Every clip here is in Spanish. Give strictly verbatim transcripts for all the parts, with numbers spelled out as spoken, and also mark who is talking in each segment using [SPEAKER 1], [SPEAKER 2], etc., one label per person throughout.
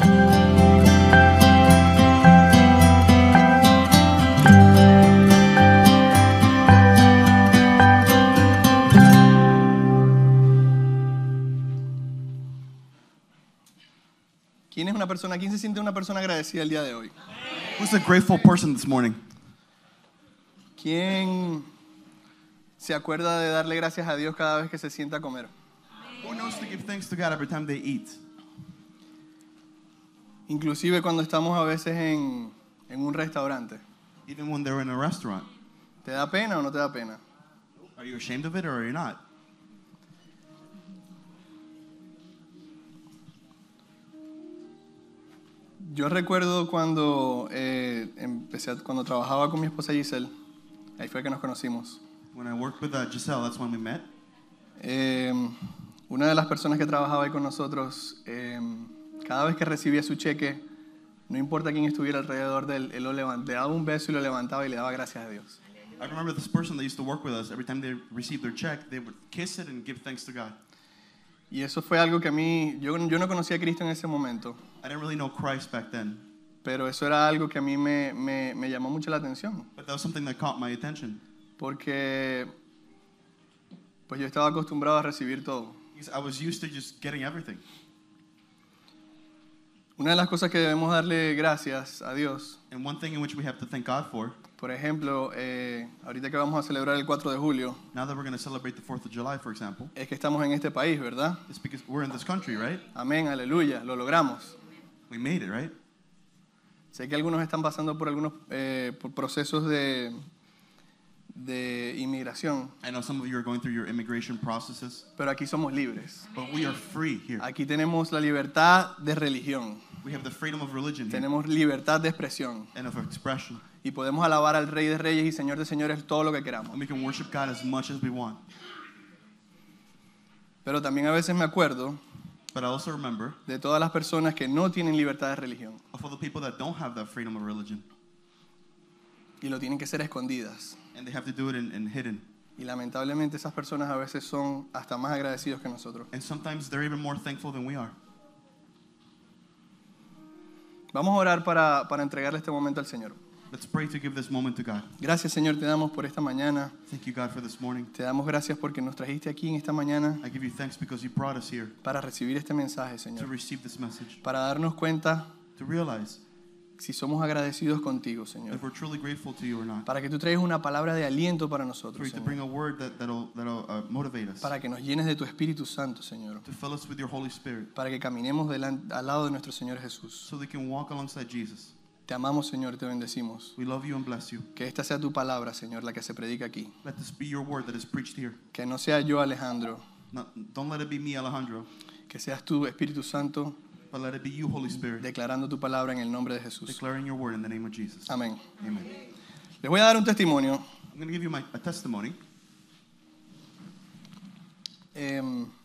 [SPEAKER 1] ¿Quién es una persona? ¿Quién se siente una persona agradecida el día de hoy?
[SPEAKER 2] Who's a grateful person this morning?
[SPEAKER 1] ¿Quién se acuerda de darle gracias a Dios cada vez que se sienta a comer?
[SPEAKER 2] Who knows to give thanks to God every time they eat?
[SPEAKER 1] Inclusive cuando estamos a veces en, en un restaurante.
[SPEAKER 2] Even when they're in a restaurant.
[SPEAKER 1] ¿Te da pena o no te da pena?
[SPEAKER 2] Are you ashamed of it or are you not?
[SPEAKER 1] Yo recuerdo cuando eh, empecé, a- cuando trabajaba con mi esposa Giselle, ahí fue que nos conocimos.
[SPEAKER 2] When I worked with uh, Giselle, that's when we met.
[SPEAKER 1] Eh, una de las personas que trabajaba ahí con nosotros, eh, cada vez que recibía su cheque, no importa quién estuviera alrededor de él, él lo levantaba, le daba un beso y lo levantaba y le daba gracias a Dios.
[SPEAKER 2] I remember this person that used to work with us, every time they received their check, they would kiss it and give thanks to God.
[SPEAKER 1] Y eso fue algo que a mí, yo, yo no conocía a Cristo en ese momento,
[SPEAKER 2] I didn't really know Christ back then,
[SPEAKER 1] pero eso era algo que a mí me, me, me llamó mucho la atención,
[SPEAKER 2] but that was something that caught my attention.
[SPEAKER 1] porque pues yo estaba acostumbrado a recibir todo.
[SPEAKER 2] Because I was used to just getting everything.
[SPEAKER 1] Una de las cosas que debemos darle gracias a Dios,
[SPEAKER 2] And one thing in which we have to thank God for,
[SPEAKER 1] por ejemplo, eh, ahorita que vamos a celebrar el cuatro de julio,
[SPEAKER 2] now that we're going to celebrate the fourth of July, for example,
[SPEAKER 1] es que estamos en este país, ¿verdad?
[SPEAKER 2] is because we're in this country, right?
[SPEAKER 1] Amén, aleluya, lo logramos.
[SPEAKER 2] We made it, right?
[SPEAKER 1] Sé que algunos están pasando por algunos eh, por procesos de, de inmigración,
[SPEAKER 2] I know some of you are going through your immigration processes,
[SPEAKER 1] pero aquí somos libres.
[SPEAKER 2] but we are free here.
[SPEAKER 1] Aquí tenemos la libertad de religión,
[SPEAKER 2] We have the freedom of religion here
[SPEAKER 1] tenemos libertad de expresión
[SPEAKER 2] and of expression.
[SPEAKER 1] y podemos alabar al Rey de Reyes y Señor de Señores todo lo que queramos.
[SPEAKER 2] And we can worship God as much as we want.
[SPEAKER 1] Pero también a veces me acuerdo
[SPEAKER 2] But I also remember
[SPEAKER 1] de todas las personas que no tienen libertad de religión
[SPEAKER 2] of all the people that don't have that freedom of religion,
[SPEAKER 1] y lo tienen que ser escondidas.
[SPEAKER 2] and they have to do it in, in hidden.
[SPEAKER 1] Y lamentablemente esas personas a veces son hasta más agradecidos que nosotros.
[SPEAKER 2] And sometimes they're even more thankful than we are.
[SPEAKER 1] Vamos a orar para, para entregarle este momento al Señor.
[SPEAKER 2] Let's pray to give this moment to God.
[SPEAKER 1] Gracias, Señor, te damos por esta mañana.
[SPEAKER 2] Thank you, God, for this morning.
[SPEAKER 1] Te damos gracias porque nos trajiste aquí en esta mañana
[SPEAKER 2] I give you thanks because you brought us here
[SPEAKER 1] para recibir este mensaje,
[SPEAKER 2] to
[SPEAKER 1] Señor.
[SPEAKER 2] receive this message,
[SPEAKER 1] Para darnos cuenta
[SPEAKER 2] to realize
[SPEAKER 1] si somos agradecidos contigo, Señor.
[SPEAKER 2] if we're truly grateful to you or not.
[SPEAKER 1] Para que tú traigas una palabra de aliento para
[SPEAKER 2] For
[SPEAKER 1] nosotros,
[SPEAKER 2] you to
[SPEAKER 1] Señor.
[SPEAKER 2] bring a word that, that'll, that'll uh, motivate us,
[SPEAKER 1] Para que nos llenes de tu Espíritu Santo, Señor.
[SPEAKER 2] to fill us with your Holy Spirit,
[SPEAKER 1] Para que caminemos delan- al lado de nuestro Señor Jesús.
[SPEAKER 2] so they can walk alongside Jesus.
[SPEAKER 1] Te amamos, Señor, te bendecimos.
[SPEAKER 2] We love you and bless you.
[SPEAKER 1] Que esta sea tu palabra, Señor, la que se predica aquí.
[SPEAKER 2] Let this be your word that is preached here.
[SPEAKER 1] Que no sea yo, Alejandro.
[SPEAKER 2] Not, don't let it be me, Alejandro,
[SPEAKER 1] Que seas tú, Espíritu Santo,
[SPEAKER 2] but let it be you, Holy Spirit,
[SPEAKER 1] declarando tu palabra en el nombre de Jesús.
[SPEAKER 2] declaring your word in the name of Jesus.
[SPEAKER 1] Amén.
[SPEAKER 2] Amen.
[SPEAKER 1] Les voy a dar un testimonio.
[SPEAKER 2] I'm going to give you my, a testimony.
[SPEAKER 1] Eh,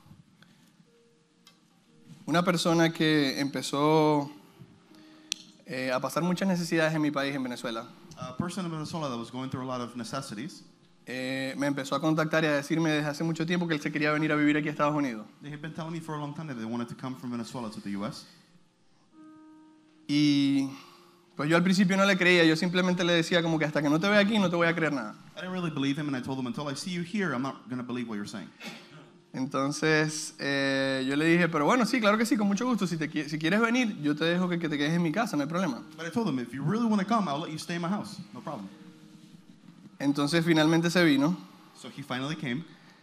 [SPEAKER 1] una persona que empezó eh, a pasar muchas necesidades en mi país, en Venezuela,
[SPEAKER 2] A person in Venezuela that was going through a lot of necessities,
[SPEAKER 1] eh, me empezó a contactar y a decirme desde hace mucho tiempo que él se quería venir a vivir aquí a Estados Unidos.
[SPEAKER 2] they had been telling me for a long time that they wanted to come from Venezuela to the U S.
[SPEAKER 1] Y pues yo al principio no le creía, yo simplemente le decía como que hasta que no te vea aquí no te voy a creer nada.
[SPEAKER 2] I didn't really believe him, and I told him, until I see you here, I'm not going to believe what you're saying.
[SPEAKER 1] Entonces eh, yo le dije, pero bueno, sí, claro que sí, con mucho gusto. Si, te, qui- si quieres venir, yo te dejo que, que te quedes en mi casa, no hay problema.
[SPEAKER 2] But I told him, if you really want to come, I'll let you stay in my house. No problem.
[SPEAKER 1] Entonces finalmente se vino
[SPEAKER 2] So he finally came,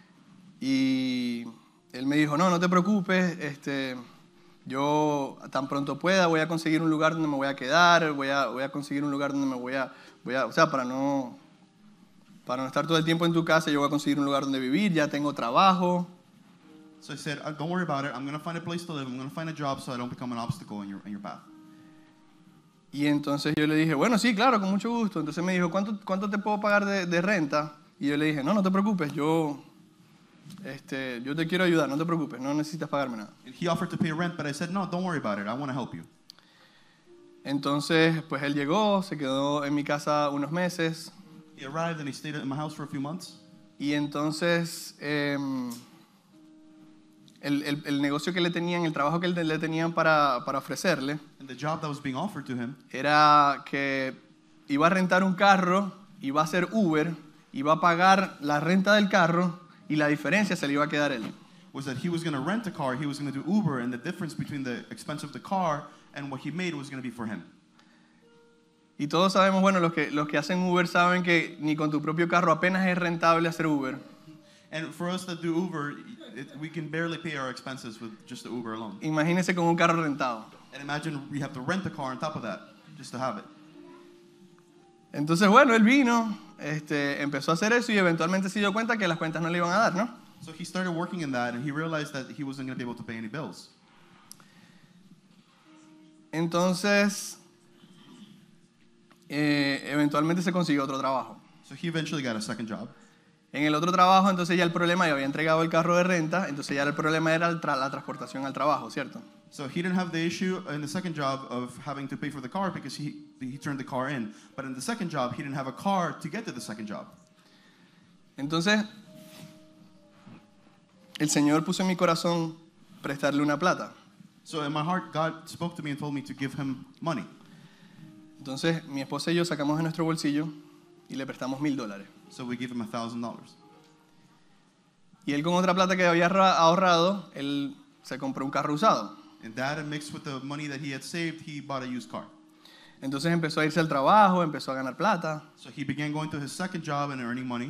[SPEAKER 1] y él me dijo, no, no te preocupes, este, yo tan pronto pueda voy a conseguir un lugar donde me voy a quedar, voy a, voy a conseguir un lugar donde me voy a, voy a, o sea, para no, para no estar todo el tiempo en tu casa, yo voy a conseguir un lugar donde vivir, ya tengo trabajo.
[SPEAKER 2] so I said, uh, don't worry about it. I'm going to find a place to live. I'm going to find a job so I don't become an obstacle in your, in your path.
[SPEAKER 1] Y entonces yo le dije, bueno, sí, claro, con mucho gusto. Entonces me dijo, ¿cuánto, cuánto te puedo pagar de, de renta? Y yo le dije, no, no te preocupes, yo, este, yo te quiero ayudar, no te preocupes, no necesitas pagarme nada.
[SPEAKER 2] And he offered to pay rent, but I said, no, don't worry about it. I want to help you.
[SPEAKER 1] Entonces, pues él llegó, se quedó en mi casa unos meses.
[SPEAKER 2] He arrived and he stayed in my house for a few months.
[SPEAKER 1] Y entonces, eh, el, el, el negocio que le tenían, el trabajo que le tenían para, para ofrecerle,
[SPEAKER 2] And the job that was being offered to him
[SPEAKER 1] era que iba a rentar un carro, iba a hacer Uber, iba a pagar la renta del carro y la diferencia se le iba a quedar él.
[SPEAKER 2] was that he was going to rent a car, he was going to do Uber, and the difference between the expense of the car and what he made was going to be for him.
[SPEAKER 1] Y todos sabemos, bueno, los que, los que hacen Uber saben que ni con tu propio carro apenas es rentable hacer Uber.
[SPEAKER 2] And for us that do Uber, it, we can barely pay our expenses with just the Uber alone.
[SPEAKER 1] Imagínense con un carro rentado.
[SPEAKER 2] And imagine we have to rent a car on top of that just to have it.
[SPEAKER 1] Entonces, bueno, él vino, este, empezó a hacer eso y eventualmente se dio cuenta que las cuentas no le iban a dar, ¿no?
[SPEAKER 2] So he started working in that, and he realized that he wasn't going to be able to pay any bills.
[SPEAKER 1] Entonces, eh, eventualmente se consiguió otro trabajo.
[SPEAKER 2] So he eventually got a second job.
[SPEAKER 1] En el otro trabajo, entonces ya el problema, ya había entregado el carro de renta, entonces ya el problema era el tra- la transportación al trabajo, ¿cierto?
[SPEAKER 2] So he didn't have the issue in the second job of having to pay for the car because he, he turned the car in. But in the second job, he didn't have a car to get to the second job.
[SPEAKER 1] Entonces, el Señor puso en mi corazón prestarle una plata.
[SPEAKER 2] So in my heart, God spoke to me and told me to give him money.
[SPEAKER 1] Entonces, mi esposa y yo sacamos de nuestro bolsillo y le prestamos mil dólares.
[SPEAKER 2] So we gave him a thousand dollars.
[SPEAKER 1] Y él con otra plata que había ahorra- ahorrado, él se compró un carro usado.
[SPEAKER 2] And that, and mixed with the money that he had saved, he bought a used car.
[SPEAKER 1] Entonces empezó a irse al trabajo, empezó a ganar plata.
[SPEAKER 2] So he began going to his second job and earning money.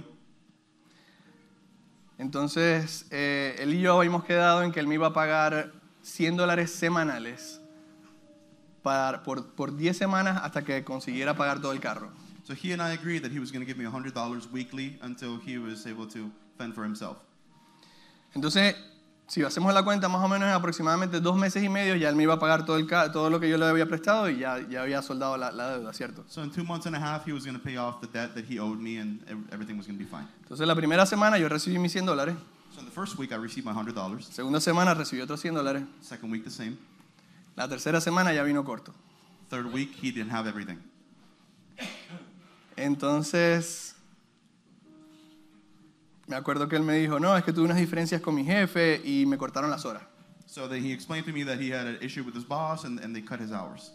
[SPEAKER 1] Entonces, eh, él y yo habíamos quedado en que él me iba a pagar cien dólares semanales para, por, por diez semanas hasta que consiguiera pagar todo el carro.
[SPEAKER 2] So he and I agreed that he was going to give me one hundred dollars weekly until he was able to fend for himself.
[SPEAKER 1] Entonces, si hacemos la cuenta, más o menos en aproximadamente dos meses y medio, ya él me iba a pagar todo, el ca- todo lo que yo le había prestado y ya, ya había soldado la, la deuda, ¿cierto?
[SPEAKER 2] So in two months and a half, he was going to pay off the debt that he owed me, and ev- everything was going to be fine.
[SPEAKER 1] Entonces, la primera semana yo recibí mis cien dólares.
[SPEAKER 2] So in the first week, I received my one hundred dollars.
[SPEAKER 1] Segunda semana recibí otros cien dólares.
[SPEAKER 2] Second week, the same.
[SPEAKER 1] La tercera semana ya vino corto.
[SPEAKER 2] Third week, he didn't have everything.
[SPEAKER 1] Entonces, me acuerdo que él me dijo, no, es que tuve unas diferencias con mi jefe y me cortaron las horas.
[SPEAKER 2] So then he explained to me that he had an issue with his boss, and, and they cut his hours.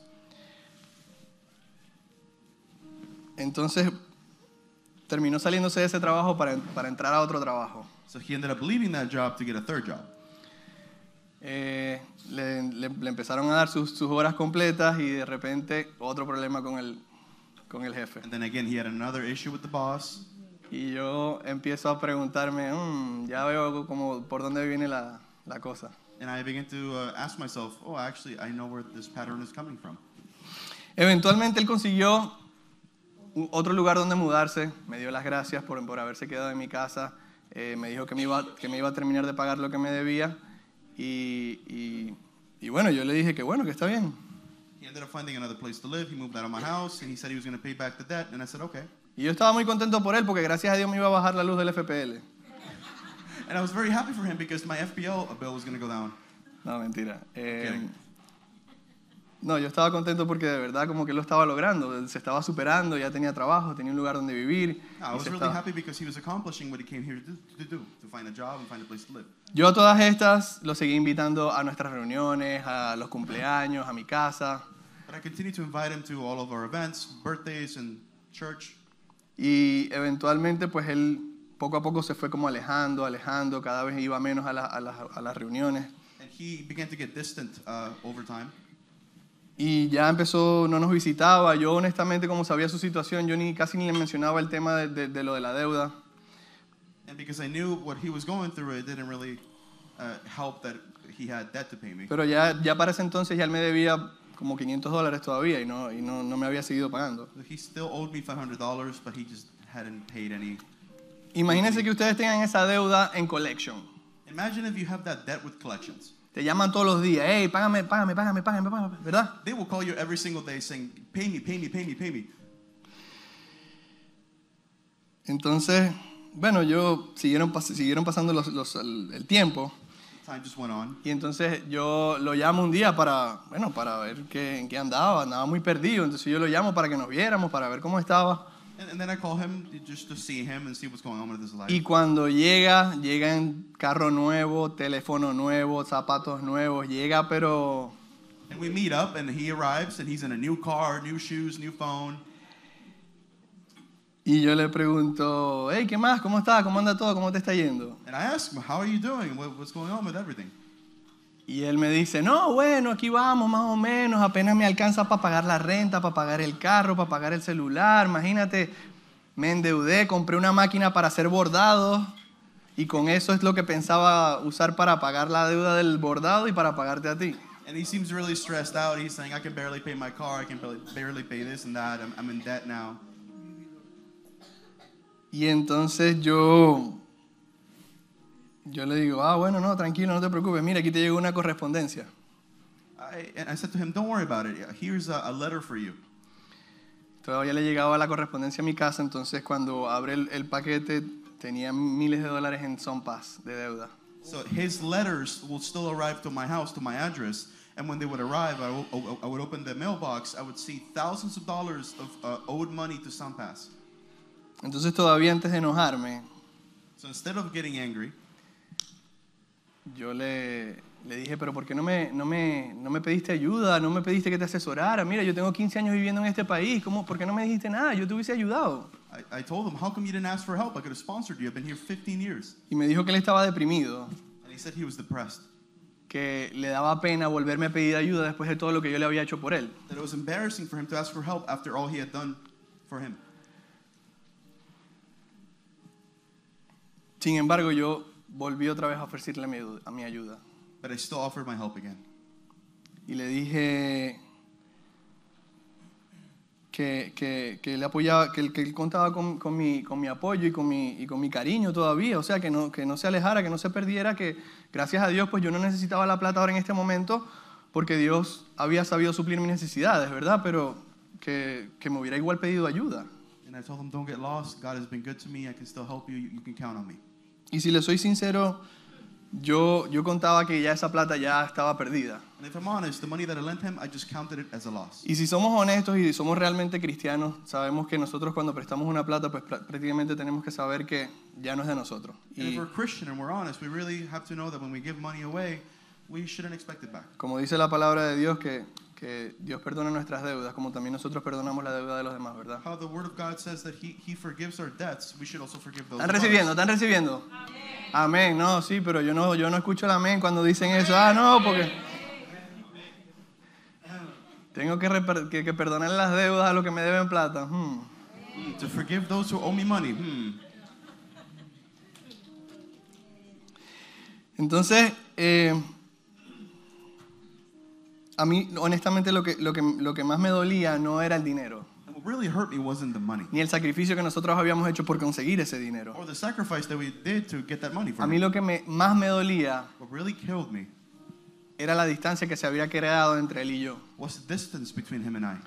[SPEAKER 1] Entonces, terminó saliéndose de ese trabajo para, para entrar a otro trabajo.
[SPEAKER 2] So he ended up leaving that job to get a third job.
[SPEAKER 1] Eh, le, le- le empezaron a dar sus, sus horas completas y de repente otro problema con el, con el jefe.
[SPEAKER 2] And then again, he had another issue with the boss.
[SPEAKER 1] Y yo empiezo a preguntarme, "Mm, ya veo como por dónde viene la, la cosa.
[SPEAKER 2] And I began to uh, ask myself, oh, actually, I know where this pattern is coming from.
[SPEAKER 1] Eventualmente él consiguió un- otro lugar donde mudarse, me dio las gracias por, por haberse quedado en mi casa, eh, me dijo que me, iba, que me iba a terminar de pagar lo que me debía y, y, y bueno, yo le dije que bueno, que está bien.
[SPEAKER 2] He ended up finding another place to live. He moved out of my house, and he said he was going to pay back the debt. And I said, okay.
[SPEAKER 1] Y yo estaba muy contento por él porque gracias a Dios me iba a bajar la luz del F P L.
[SPEAKER 2] And I was very happy for him because my F P L bill was going to go down.
[SPEAKER 1] No, mentira. Eh,
[SPEAKER 2] Kidding.
[SPEAKER 1] no, yo estaba contento porque de verdad como que él lo estaba logrando, se estaba superando, ya tenía trabajo, tenía un lugar donde vivir.
[SPEAKER 2] No, I
[SPEAKER 1] y
[SPEAKER 2] was
[SPEAKER 1] se
[SPEAKER 2] really
[SPEAKER 1] estaba-
[SPEAKER 2] happy because he was accomplishing what he came here to do, to do, to find a job and find a place to live.
[SPEAKER 1] Yo a todas estas lo seguí invitando a nuestras reuniones, a los cumpleaños, a mi casa.
[SPEAKER 2] But I continued to invite him to all of our events, birthdays, and church.
[SPEAKER 1] Y eventualmente pues él poco a poco se fue como alejando, alejando, cada vez iba menos a, la- a las- a las reuniones.
[SPEAKER 2] And he began to get distant uh, over time.
[SPEAKER 1] Y ya empezó, no nos visitaba. Yo honestamente como sabía su situación, yo ni casi ni le mencionaba el tema de, de- de lo de la deuda.
[SPEAKER 2] And because I knew what he was going through, it didn't really uh, help that he had debt to pay me.
[SPEAKER 1] Pero ya, ya para ese entonces ya él me debía como quinientos dólares todavía y, no, y no, no me había seguido pagando.
[SPEAKER 2] He still owed me five hundred dollars, but he just hadn't paid any.
[SPEAKER 1] Imagínense que ustedes tengan esa deuda en collection.
[SPEAKER 2] Imagine if you have that debt with collections.
[SPEAKER 1] Te llaman todos los días, hey, págame, págame, págame, págame, págame, ¿verdad?
[SPEAKER 2] They will call you every single day saying, pay me, pay me, pay me, pay me.
[SPEAKER 1] Entonces, bueno, yo siguieron, pas- siguieron pasando los, los- el, el tiempo
[SPEAKER 2] Time just went on.
[SPEAKER 1] y entonces yo lo llamo un día para, bueno, para ver qué, en qué andaba, andaba muy perdido, entonces yo lo llamo para que nos viéramos, para ver cómo estaba.
[SPEAKER 2] And, and then I call him just to see him and see what's going on with his life.
[SPEAKER 1] Y cuando llega, llega en carro nuevo, teléfono nuevo, zapatos nuevos, llega pero...
[SPEAKER 2] And we meet up and he arrives and he's in a new car, new shoes, new phone.
[SPEAKER 1] Y yo le pregunto, hey, ¿qué más? ¿Cómo estás? ¿Cómo anda todo? ¿Cómo te está yendo?
[SPEAKER 2] And I ask him, how are you doing? What, what's going on with everything?
[SPEAKER 1] Y él me dice, no, bueno, aquí vamos más o menos, apenas me alcanza para pagar la renta, para pagar el carro, para pagar el celular. Imagínate, me endeudé, compré una máquina para hacer bordados y con eso es lo que pensaba usar para pagar la deuda del bordado y para pagarte a ti.
[SPEAKER 2] And he seems really stressed out. He's saying, I can barely pay my car, I can barely, barely pay this and that, I'm, I'm in debt now.
[SPEAKER 1] Y entonces yo, yo le digo, ah, bueno, no, tranquilo, no te preocupes, mira, aquí te llegó una correspondencia.
[SPEAKER 2] I, and I said to him, don't worry about it. Here's a, a letter for you.
[SPEAKER 1] Todavía le llegaba la correspondencia a mi casa, entonces cuando abre el, el paquete tenía miles de dólares en Son Paz de deuda.
[SPEAKER 2] So his letters will still arrive to my house, to my address, and when they would arrive, I, w- I would open the mailbox, I would see thousands of dollars of uh, owed money to SunPass.
[SPEAKER 1] Entonces todavía antes de enojarme,
[SPEAKER 2] So instead of getting angry,
[SPEAKER 1] yo le, le dije, pero ¿por qué no me, no, me, no me pediste ayuda? ¿No me pediste que te asesorara? Mira, yo tengo quince años viviendo en este país, ¿cómo, ¿por qué no me dijiste nada? Yo te hubiese ayudado.
[SPEAKER 2] I, I told him, how come you didn't ask for help? I could have sponsored you. I've been here fifteen years.
[SPEAKER 1] Y me dijo que él estaba deprimido,
[SPEAKER 2] And he said he was depressed.
[SPEAKER 1] que le daba pena volverme a pedir ayuda después de todo lo que yo le había hecho por él.
[SPEAKER 2] That it was embarrassing for him to ask for help after all he had done for him.
[SPEAKER 1] Sin embargo, yo volví otra vez a ofrecerle mi, a mi ayuda.
[SPEAKER 2] But I still offered my help again.
[SPEAKER 1] Y le dije que, que, que él apoyaba, que él, que él contaba con, con, mi, con mi apoyo y con mi, y con mi cariño todavía. O sea, que no, que no se alejara, que no se perdiera, que gracias a Dios pues yo no necesitaba la plata ahora en este momento porque Dios había sabido suplir mis necesidades, ¿verdad? Pero que, que me hubiera igual pedido ayuda.
[SPEAKER 2] And I told him, don't get lost. God has been good to me. I can still help you. You, you can count on me.
[SPEAKER 1] Y si le soy sincero, yo, yo contaba que ya esa plata ya estaba perdida.
[SPEAKER 2] And if I'm honest, the money that I lent him, I just counted it as a loss.
[SPEAKER 1] Y si somos honestos y somos realmente cristianos, sabemos que nosotros cuando prestamos una plata, pues pr- prácticamente tenemos que saber que ya no es de nosotros.
[SPEAKER 2] And if
[SPEAKER 1] Y
[SPEAKER 2] we're Christian and we're honest, we really have to know that when we give money away, we shouldn't expect it back.
[SPEAKER 1] como dice la palabra de Dios, que, que Dios perdona nuestras deudas, como también nosotros perdonamos la deuda de los demás, ¿verdad?
[SPEAKER 2] How the Word of God says that He, he forgives our debts, we should also forgive those.
[SPEAKER 1] ¿Están
[SPEAKER 2] of
[SPEAKER 1] recibiendo?
[SPEAKER 2] others.
[SPEAKER 1] ¿Están recibiendo? Amén. No, sí, pero yo no, yo no escucho el amén cuando dicen eso. Ah, no, porque tengo que, reper- que, que perdonar las deudas a los que me deben plata. Hmm.
[SPEAKER 2] To forgive those who owe me money. Hmm.
[SPEAKER 1] Entonces, eh, a mí, honestamente, lo que, lo, que, lo que más me dolía no era el dinero,
[SPEAKER 2] And what really hurt me wasn't the money,
[SPEAKER 1] ni el sacrificio que nosotros habíamos hecho por conseguir ese dinero.
[SPEAKER 2] or the sacrifice that we did to get that money
[SPEAKER 1] A
[SPEAKER 2] from
[SPEAKER 1] mí
[SPEAKER 2] me.
[SPEAKER 1] lo que me, más me dolía
[SPEAKER 2] What really killed me
[SPEAKER 1] era la distancia que se había creado entre él y yo.
[SPEAKER 2] was the distance between him and I.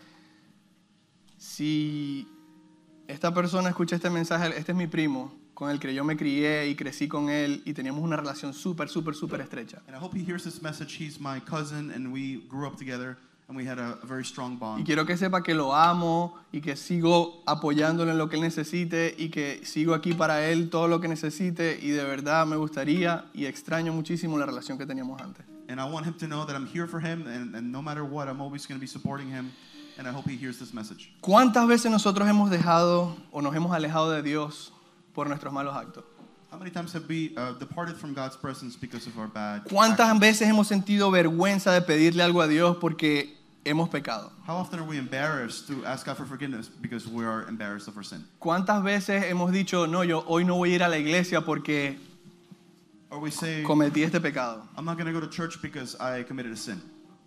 [SPEAKER 1] Si esta persona escucha este mensaje, este es mi primo, con el que yo me crié y crecí con él y teníamos una relación súper, súper, súper estrecha.
[SPEAKER 2] And I hope he hears this message. He's my cousin, and we grew up together, and we had a, a very strong
[SPEAKER 1] Y
[SPEAKER 2] bond.
[SPEAKER 1] quiero que sepa que lo amo y que sigo apoyándolo en lo que él necesite y que sigo aquí para él todo lo que necesite y de verdad me gustaría y extraño muchísimo la relación que teníamos antes.
[SPEAKER 2] And I want him to know that I'm here for him, and, and no matter what, I'm always going to be supporting him. And I hope he hears this message.
[SPEAKER 1] ¿Cuántas veces nosotros hemos dejado o nos hemos alejado de Dios por nuestros malos actos?
[SPEAKER 2] How many times have we uh, departed from God's presence because of our bad
[SPEAKER 1] ¿Cuántas
[SPEAKER 2] actions?
[SPEAKER 1] veces hemos sentido vergüenza de pedirle algo a Dios porque hemos pecado?
[SPEAKER 2] How often are we embarrassed to ask God for forgiveness because we are embarrassed of our sin?
[SPEAKER 1] ¿Cuántas veces hemos dicho, no, yo hoy no voy a ir a la iglesia porque
[SPEAKER 2] Or we say,
[SPEAKER 1] cometí este pecado?
[SPEAKER 2] I'm not going to go to church because I committed a sin.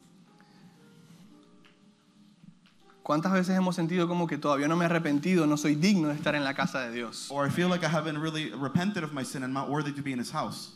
[SPEAKER 1] ¿Cuántas veces hemos sentido como que todavía no me he arrepentido, no soy digno de estar en la casa de Dios?
[SPEAKER 2] Or I feel like I haven't really repented of my sin and I'm not worthy to be in his house.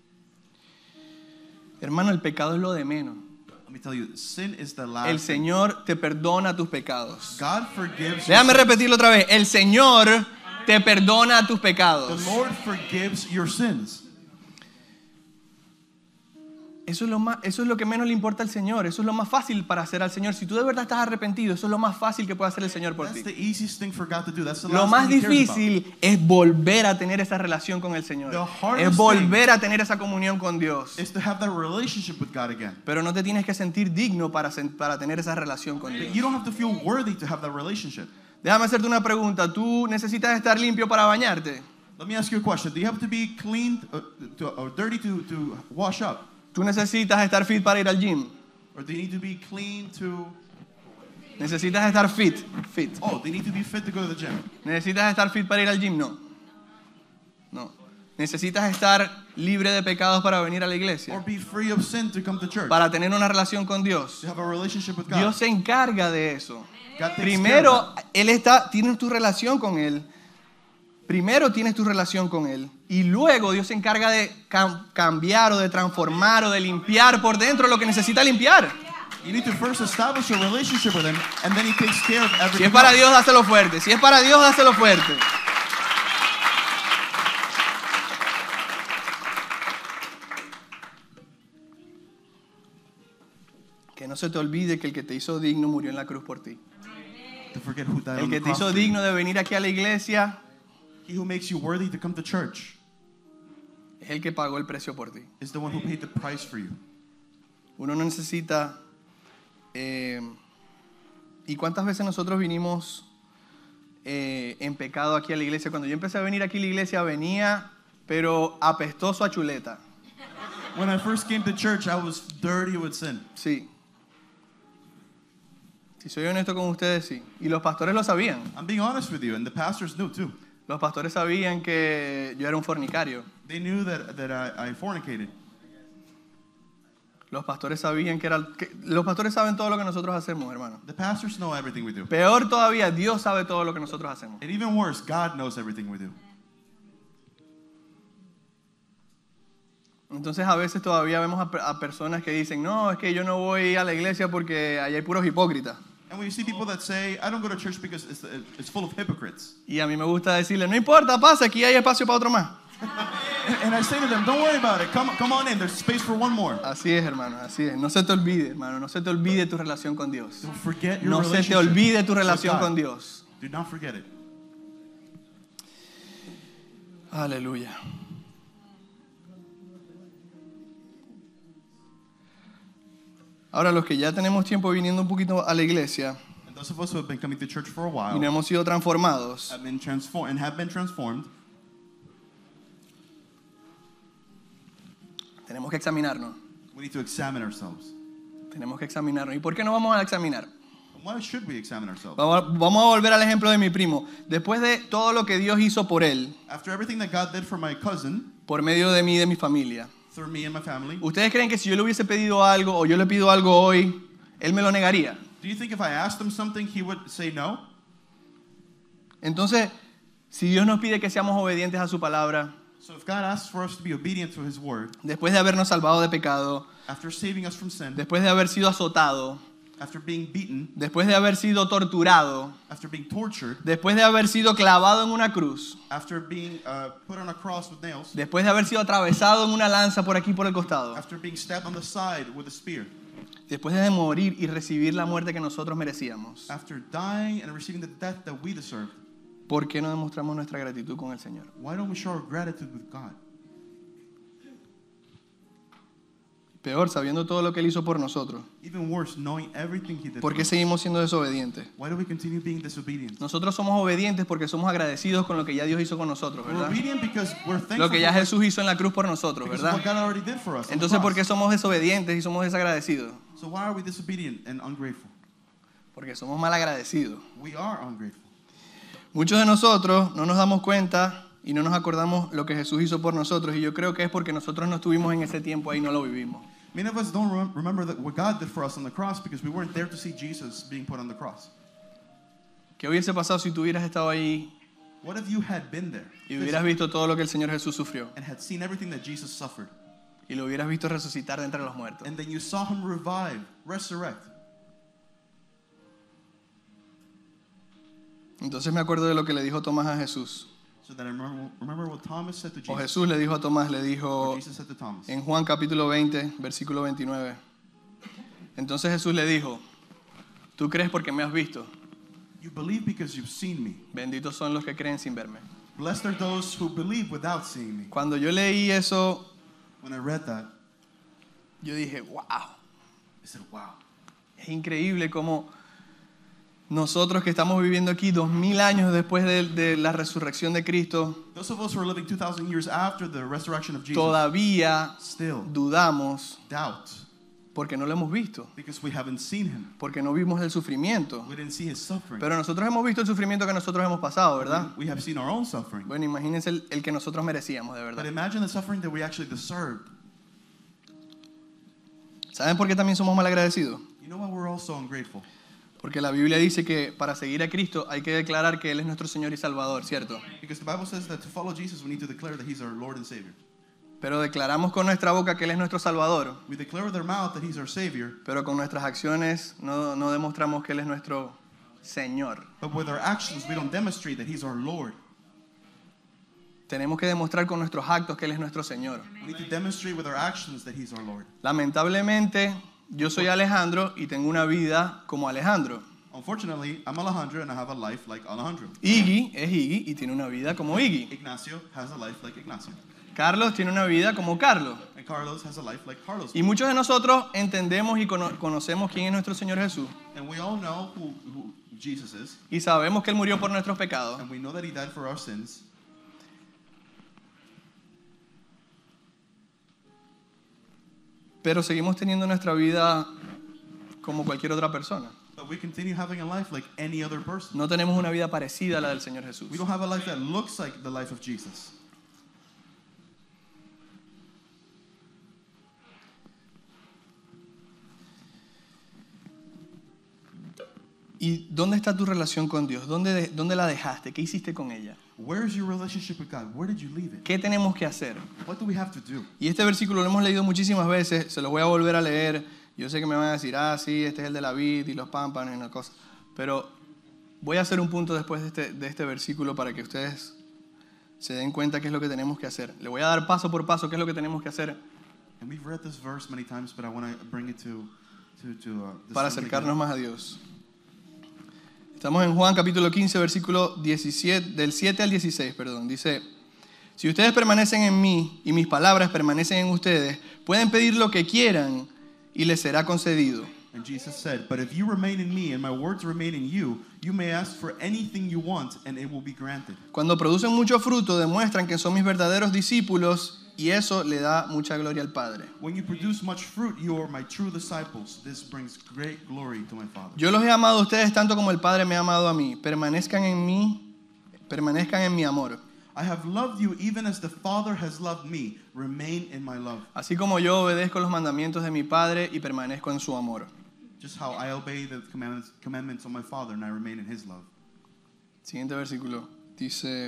[SPEAKER 1] Hermano, el pecado es lo de menos.
[SPEAKER 2] Let me tell you, sin is the last
[SPEAKER 1] El
[SPEAKER 2] thing.
[SPEAKER 1] Señor te perdona tus pecados.
[SPEAKER 2] God forgives
[SPEAKER 1] Déjame
[SPEAKER 2] your sins.
[SPEAKER 1] repetirlo otra vez. El Señor te perdona tus
[SPEAKER 2] The
[SPEAKER 1] pecados.
[SPEAKER 2] Lord forgives your sins.
[SPEAKER 1] Eso es, lo más, eso es lo que menos le importa al Señor. Eso es lo más fácil para hacer al Señor. Si tú de verdad estás arrepentido, eso es lo más fácil que puede hacer el Señor por
[SPEAKER 2] That's
[SPEAKER 1] ti.
[SPEAKER 2] the easiest thing for God to do. That's the
[SPEAKER 1] Lo
[SPEAKER 2] last
[SPEAKER 1] más
[SPEAKER 2] thing He cares
[SPEAKER 1] difícil es volver a tener esa relación con el Señor.
[SPEAKER 2] The hardest
[SPEAKER 1] Es volver a tener esa comunión con Dios.
[SPEAKER 2] about is to have that relationship with God again.
[SPEAKER 1] Pero no te tienes que sentir digno para, sen- para tener esa relación con Dios.
[SPEAKER 2] You don't have to feel worthy to have that relationship.
[SPEAKER 1] Déjame hacerte una pregunta. ¿Tú necesitas estar limpio para bañarte?
[SPEAKER 2] Let me ask you a question. Do you have to be cleaned uh, to, or dirty to, to wash up?
[SPEAKER 1] ¿Tú necesitas estar fit para ir al gym?
[SPEAKER 2] Or do you need to be clean to...
[SPEAKER 1] ¿Necesitas estar fit? Fit.
[SPEAKER 2] Oh, do you need to be fit to go to the gym?
[SPEAKER 1] ¿Necesitas estar fit para ir al gym? No. No. ¿Necesitas estar libre de pecados para venir a la
[SPEAKER 2] Or
[SPEAKER 1] iglesia?
[SPEAKER 2] be free of sin to come to church?
[SPEAKER 1] Para tener una relación con Dios.
[SPEAKER 2] To have a relationship with God?
[SPEAKER 1] Dios se encarga de eso.
[SPEAKER 2] God takes care
[SPEAKER 1] Primero,
[SPEAKER 2] of that.
[SPEAKER 1] Él está, tienes tu relación con Él. Primero tienes tu relación con Él. Y luego Dios se encarga de cam- cambiar o de transformar o de limpiar por dentro lo que necesita limpiar.
[SPEAKER 2] You need to first establish a relationship with Him, and then He takes care of everything
[SPEAKER 1] Si es para
[SPEAKER 2] else.
[SPEAKER 1] Dios, dáselo fuerte. Si es para Dios, dáselo fuerte. Que no se te olvide que el que te hizo digno murió en la cruz por ti.
[SPEAKER 2] To forget who died
[SPEAKER 1] El
[SPEAKER 2] on the
[SPEAKER 1] que te
[SPEAKER 2] cross
[SPEAKER 1] hizo
[SPEAKER 2] for you.
[SPEAKER 1] digno de venir aquí a la iglesia
[SPEAKER 2] He who makes you worthy to come to church
[SPEAKER 1] es el que pagó el precio por ti.
[SPEAKER 2] is the one who paid the price for you.
[SPEAKER 1] Uno no necesita... eh, ¿Y cuántas veces nosotros vinimos eh, en pecado aquí a la iglesia? Cuando yo empecé a venir aquí a la iglesia venía, pero apestoso a chuleta.
[SPEAKER 2] When I first came to church, I was dirty with sin.
[SPEAKER 1] Sí. Si soy honesto con ustedes, sí. Y los pastores lo sabían.
[SPEAKER 2] I'm being honest with you, and the pastors knew too.
[SPEAKER 1] Los pastores sabían que yo era un fornicario.
[SPEAKER 2] They knew that, that I, I fornicated.
[SPEAKER 1] Los pastores sabían que era... que- los pastores saben todo lo que nosotros hacemos, hermano.
[SPEAKER 2] The pastors know everything we do.
[SPEAKER 1] Peor todavía, Dios sabe todo lo que nosotros hacemos.
[SPEAKER 2] And even worse, God knows everything we do.
[SPEAKER 1] Entonces a veces todavía vemos a, pe- a personas que dicen, no, es que yo no voy a la iglesia porque allá hay puros hipócritas.
[SPEAKER 2] And when you see people that say, I don't go to church because it's, it's full of hypocrites.
[SPEAKER 1] Y a mí me gusta decirle, no importa, pasa, aquí hay espacio para otro más.
[SPEAKER 2] And I say to them, don't worry about it. Come, come on in. There's space for one more.
[SPEAKER 1] Así es, hermano, así es. No se te olvide, hermano, no se te olvide tu relación con Dios.
[SPEAKER 2] Don't forget your
[SPEAKER 1] No se te
[SPEAKER 2] relationship
[SPEAKER 1] olvide tu
[SPEAKER 2] with
[SPEAKER 1] relación
[SPEAKER 2] God.
[SPEAKER 1] con Dios.
[SPEAKER 2] Do not forget it.
[SPEAKER 1] Aleluya. Ahora, los que ya tenemos tiempo viniendo un poquito a la iglesia
[SPEAKER 2] And those of us who have been coming to church for a
[SPEAKER 1] y
[SPEAKER 2] while
[SPEAKER 1] no hemos sido transformados,
[SPEAKER 2] have been transformed and have been transformed.
[SPEAKER 1] tenemos que examinarnos.
[SPEAKER 2] We need to examine ourselves.
[SPEAKER 1] Tenemos que examinarnos. ¿Y por qué no vamos a examinar?
[SPEAKER 2] Why should we examine ourselves?
[SPEAKER 1] Vamos a, vamos a volver al ejemplo de mi primo. Después de todo lo que Dios hizo por él,
[SPEAKER 2] After everything that God did for my cousin,
[SPEAKER 1] por medio de mí y de mi familia,
[SPEAKER 2] through me and my family,
[SPEAKER 1] ¿ustedes creen que si yo le hubiese pedido algo o yo le pido algo hoy, él me lo negaría?
[SPEAKER 2] do you think if I asked him something, he would say no?
[SPEAKER 1] Entonces, si Dios nos pide que seamos obedientes a su palabra,
[SPEAKER 2] So if God asks for us to be obedient to His word,
[SPEAKER 1] después de habernos salvado de pecado,
[SPEAKER 2] after saving us from sin,
[SPEAKER 1] después de haber sido azotado,
[SPEAKER 2] after being beaten,
[SPEAKER 1] después de haber sido torturado,
[SPEAKER 2] after being tortured,
[SPEAKER 1] después de haber sido clavado en una cruz,
[SPEAKER 2] after being uh, put on a cross with nails,
[SPEAKER 1] después de haber sido atravesado en una lanza por aquí por el costado,
[SPEAKER 2] after being stabbed on the side with a spear,
[SPEAKER 1] después de morir y recibir la muerte que nosotros merecíamos,
[SPEAKER 2] after dying and receiving the death that we deserved,
[SPEAKER 1] ¿por qué no demostramos nuestra gratitud con el Señor?
[SPEAKER 2] why don't we show our gratitude with God?
[SPEAKER 1] Peor, sabiendo todo lo que Él hizo por nosotros,
[SPEAKER 2] Even worse, knowing everything He did
[SPEAKER 1] ¿por
[SPEAKER 2] for
[SPEAKER 1] qué
[SPEAKER 2] us,
[SPEAKER 1] seguimos siendo desobedientes?
[SPEAKER 2] why do we continue being disobedient?
[SPEAKER 1] Nosotros somos obedientes porque somos agradecidos con lo que ya Dios hizo con nosotros,
[SPEAKER 2] We're
[SPEAKER 1] ¿verdad?
[SPEAKER 2] obedient because we're thankful
[SPEAKER 1] Lo que ya
[SPEAKER 2] for
[SPEAKER 1] Jesús hizo en la cruz por nosotros,
[SPEAKER 2] because of
[SPEAKER 1] ¿verdad?
[SPEAKER 2] what God already did for us on the
[SPEAKER 1] Entonces, ¿por qué
[SPEAKER 2] cross.
[SPEAKER 1] somos desobedientes y somos desagradecidos?
[SPEAKER 2] So why are we disobedient and ungrateful?
[SPEAKER 1] Porque somos mal agradecidos.
[SPEAKER 2] We are ungrateful.
[SPEAKER 1] Muchos de nosotros no nos damos cuenta y no nos acordamos lo que Jesús hizo por nosotros, y yo creo que es porque nosotros no estuvimos en ese tiempo ahí, no lo vivimos.
[SPEAKER 2] Many of us don't rem- remember that what God did for us on the cross because we weren't there to see Jesus being put on the cross.
[SPEAKER 1] ¿Qué hubiese pasado si tú hubieras estado ahí
[SPEAKER 2] What if you had been there
[SPEAKER 1] y hubieras visto todo lo que el Señor Jesús sufrió
[SPEAKER 2] and had seen everything that Jesus suffered,
[SPEAKER 1] y lo hubieras visto resucitar de entre los muertos?
[SPEAKER 2] and then you saw Him revive, resurrect?
[SPEAKER 1] Entonces me acuerdo de lo que le dijo Tomás a Jesús.
[SPEAKER 2] So that I remember, remember what Thomas said to
[SPEAKER 1] O
[SPEAKER 2] Jesus.
[SPEAKER 1] Jesús le dijo a Tomás, le dijo
[SPEAKER 2] Or Jesus said to Thomas.
[SPEAKER 1] en Juan capítulo veinte, versículo veintinueve. Entonces Jesús le dijo, tú crees porque me has visto.
[SPEAKER 2] You believe because you've seen me.
[SPEAKER 1] Benditos son los que creen sin verme.
[SPEAKER 2] Blessed are those who believe without seeing me.
[SPEAKER 1] Cuando yo leí eso,
[SPEAKER 2] When I read that,
[SPEAKER 1] yo dije, wow,
[SPEAKER 2] I said, wow.
[SPEAKER 1] es increíble cómo nosotros que estamos viviendo aquí dos mil años después de, de la resurrección de Cristo,
[SPEAKER 2] Those of us who are living two thousand years after the resurrection of Jesus
[SPEAKER 1] todavía
[SPEAKER 2] still
[SPEAKER 1] dudamos
[SPEAKER 2] doubt
[SPEAKER 1] porque no lo hemos visto,
[SPEAKER 2] because we haven't seen him.
[SPEAKER 1] porque no vimos el sufrimiento.
[SPEAKER 2] We didn't see his suffering.
[SPEAKER 1] Pero nosotros hemos visto el sufrimiento que nosotros hemos pasado, ¿verdad?
[SPEAKER 2] We have seen our own suffering.
[SPEAKER 1] Bueno, imagínense el, el que nosotros merecíamos, de
[SPEAKER 2] But
[SPEAKER 1] verdad.
[SPEAKER 2] imagine the suffering that we actually deserved.
[SPEAKER 1] ¿Saben por qué también somos malagradecidos?
[SPEAKER 2] You know why we're all so ungrateful?
[SPEAKER 1] Porque la Biblia dice que para seguir a Cristo hay que declarar que Él es nuestro Señor y Salvador, ¿cierto?
[SPEAKER 2] Because the Bible says that to follow Jesus, we need to declare that he's our Lord and Savior.
[SPEAKER 1] Pero declaramos con nuestra boca que Él es nuestro Salvador,
[SPEAKER 2] We declare with our mouth that he's our Savior,
[SPEAKER 1] pero con nuestras acciones no, no demostramos que Él es nuestro Señor.
[SPEAKER 2] but with our actions, we don't demonstrate that he's our Lord.
[SPEAKER 1] Tenemos que demostrar con nuestros actos que Él es nuestro Señor.
[SPEAKER 2] We need to demonstrate with our actions that he's our Lord.
[SPEAKER 1] Lamentablemente, yo soy Alejandro y tengo una vida como Alejandro.
[SPEAKER 2] Unfortunately, I'm Alejandro and I have a life like Alejandro.
[SPEAKER 1] Iggy es Iggy y tiene una vida como Iggy.
[SPEAKER 2] Ignacio has a life like Ignacio.
[SPEAKER 1] Carlos tiene una vida como Carlos.
[SPEAKER 2] And Carlos has a life like Carlos.
[SPEAKER 1] Y muchos de nosotros entendemos y cono- conocemos quién es nuestro Señor Jesús.
[SPEAKER 2] And we all know who, who Jesus is.
[SPEAKER 1] Y sabemos que Él murió por nuestros pecados.
[SPEAKER 2] And we know that he died for our sins.
[SPEAKER 1] Pero seguimos teniendo nuestra vida como cualquier otra persona.
[SPEAKER 2] But we continue having a life like any other person.
[SPEAKER 1] No tenemos una vida parecida a la del Señor Jesús.
[SPEAKER 2] We don't have a life that looks like the life of Jesus.
[SPEAKER 1] ¿Y dónde está tu relación con Dios? ¿Dónde, de- dónde la dejaste? ¿Qué hiciste con ella?
[SPEAKER 2] Where is your relationship with God? Where did you leave it?
[SPEAKER 1] ¿Qué tenemos que hacer?
[SPEAKER 2] What do we have to do?
[SPEAKER 1] Y este versículo lo hemos leído muchísimas veces, se los voy a volver a leer. Yo sé que me van a decir, ah, sí, este es el de la vid y los pámpanos y una cosa. Pero voy a hacer un punto después de este, de este versículo para que ustedes se den cuenta qué es lo que tenemos que hacer. Le voy a dar paso por paso qué es lo que tenemos que hacer
[SPEAKER 2] And we've read this verse many times, but I want to bring it to to to uh, this
[SPEAKER 1] para
[SPEAKER 2] sermon
[SPEAKER 1] acercarnos
[SPEAKER 2] again.
[SPEAKER 1] más a Dios. Estamos en Juan capítulo quince, versículo diecisiete, del siete al dieciséis, perdón. Dice, si ustedes permanecen en mí y mis palabras permanecen en ustedes, pueden pedir lo que quieran y les será concedido.
[SPEAKER 2] And Jesus said, "But if you remain in me and my words remain in you, you may ask for anything you want and it will be granted."
[SPEAKER 1] Cuando producen mucho fruto, demuestran que son mis verdaderos discípulos y eso le da mucha gloria al Padre.
[SPEAKER 2] When you produce much fruit, you are my true disciples. This brings great glory to my Father.
[SPEAKER 1] Yo los he amado a ustedes tanto como el Padre me ha amado a mí. Permanezcan en mí, permanezcan en mi amor.
[SPEAKER 2] I have loved you even as the Father has loved me. Remain in my love.
[SPEAKER 1] Así como yo obedezco los mandamientos de mi Padre y permanezco en su amor.
[SPEAKER 2] Just how I obey the commandments, commandments of my Father and I remain in his love.
[SPEAKER 1] Siguiente versículo. Dice,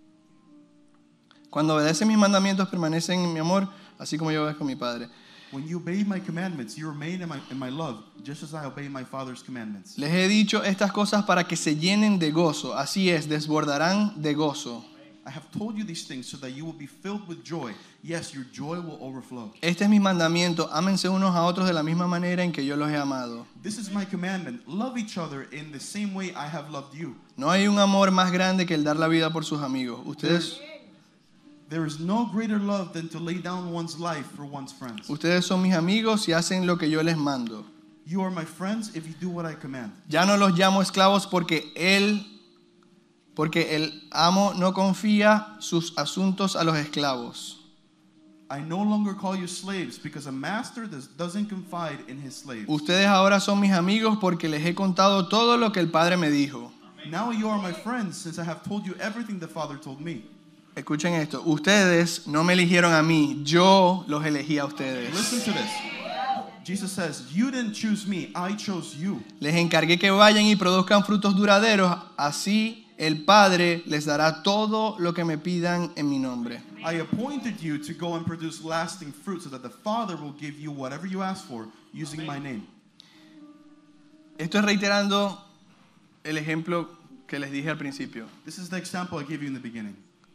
[SPEAKER 1] cuando obedecen mis mandamientos permanecen en mi amor, así como yo obedezco a mi Padre.
[SPEAKER 2] When you obey my commandments, you remain in my, in my love, just as I obey my Father's commandments.
[SPEAKER 1] Les he dicho estas cosas para que se llenen de gozo. Así es, desbordarán de gozo.
[SPEAKER 2] I have told you these things so that you will be filled with joy. Yes, your joy will overflow.
[SPEAKER 1] Este es mi mandamiento, ámense unos a otros de la misma manera en que yo los he amado.
[SPEAKER 2] This is my commandment. Love each other in the same way I have loved you.
[SPEAKER 1] No hay un amor más grande que el dar la vida por sus amigos. Ustedes,
[SPEAKER 2] There is no greater love than to lay down one's life for one's friends.
[SPEAKER 1] ustedes son mis amigos y hacen lo que yo les mando.
[SPEAKER 2] You are my friends if you do what I command.
[SPEAKER 1] Ya no los llamo esclavos porque él, porque el amo no confía sus asuntos a los esclavos.
[SPEAKER 2] I no longer call you slaves because a master does, doesn't confide in his slaves.
[SPEAKER 1] Ustedes ahora son mis amigos porque les he contado todo lo que el Padre me dijo.
[SPEAKER 2] Now you are my friends since I have told you everything the Father told me.
[SPEAKER 1] Escuchen esto, ustedes no me eligieron a mí, yo los elegí a ustedes.
[SPEAKER 2] Listen to this. Jesus says, you didn't choose me, I chose you.
[SPEAKER 1] Les encargué que vayan y produzcan frutos duraderos, así el Padre les dará todo lo que me pidan en mi nombre.
[SPEAKER 2] I appointed you to go and produce lasting fruit so that the Father will give you whatever you ask for using my name.
[SPEAKER 1] Esto es reiterando el ejemplo que les dije al principio.
[SPEAKER 2] This is the example I gave you in the beginning.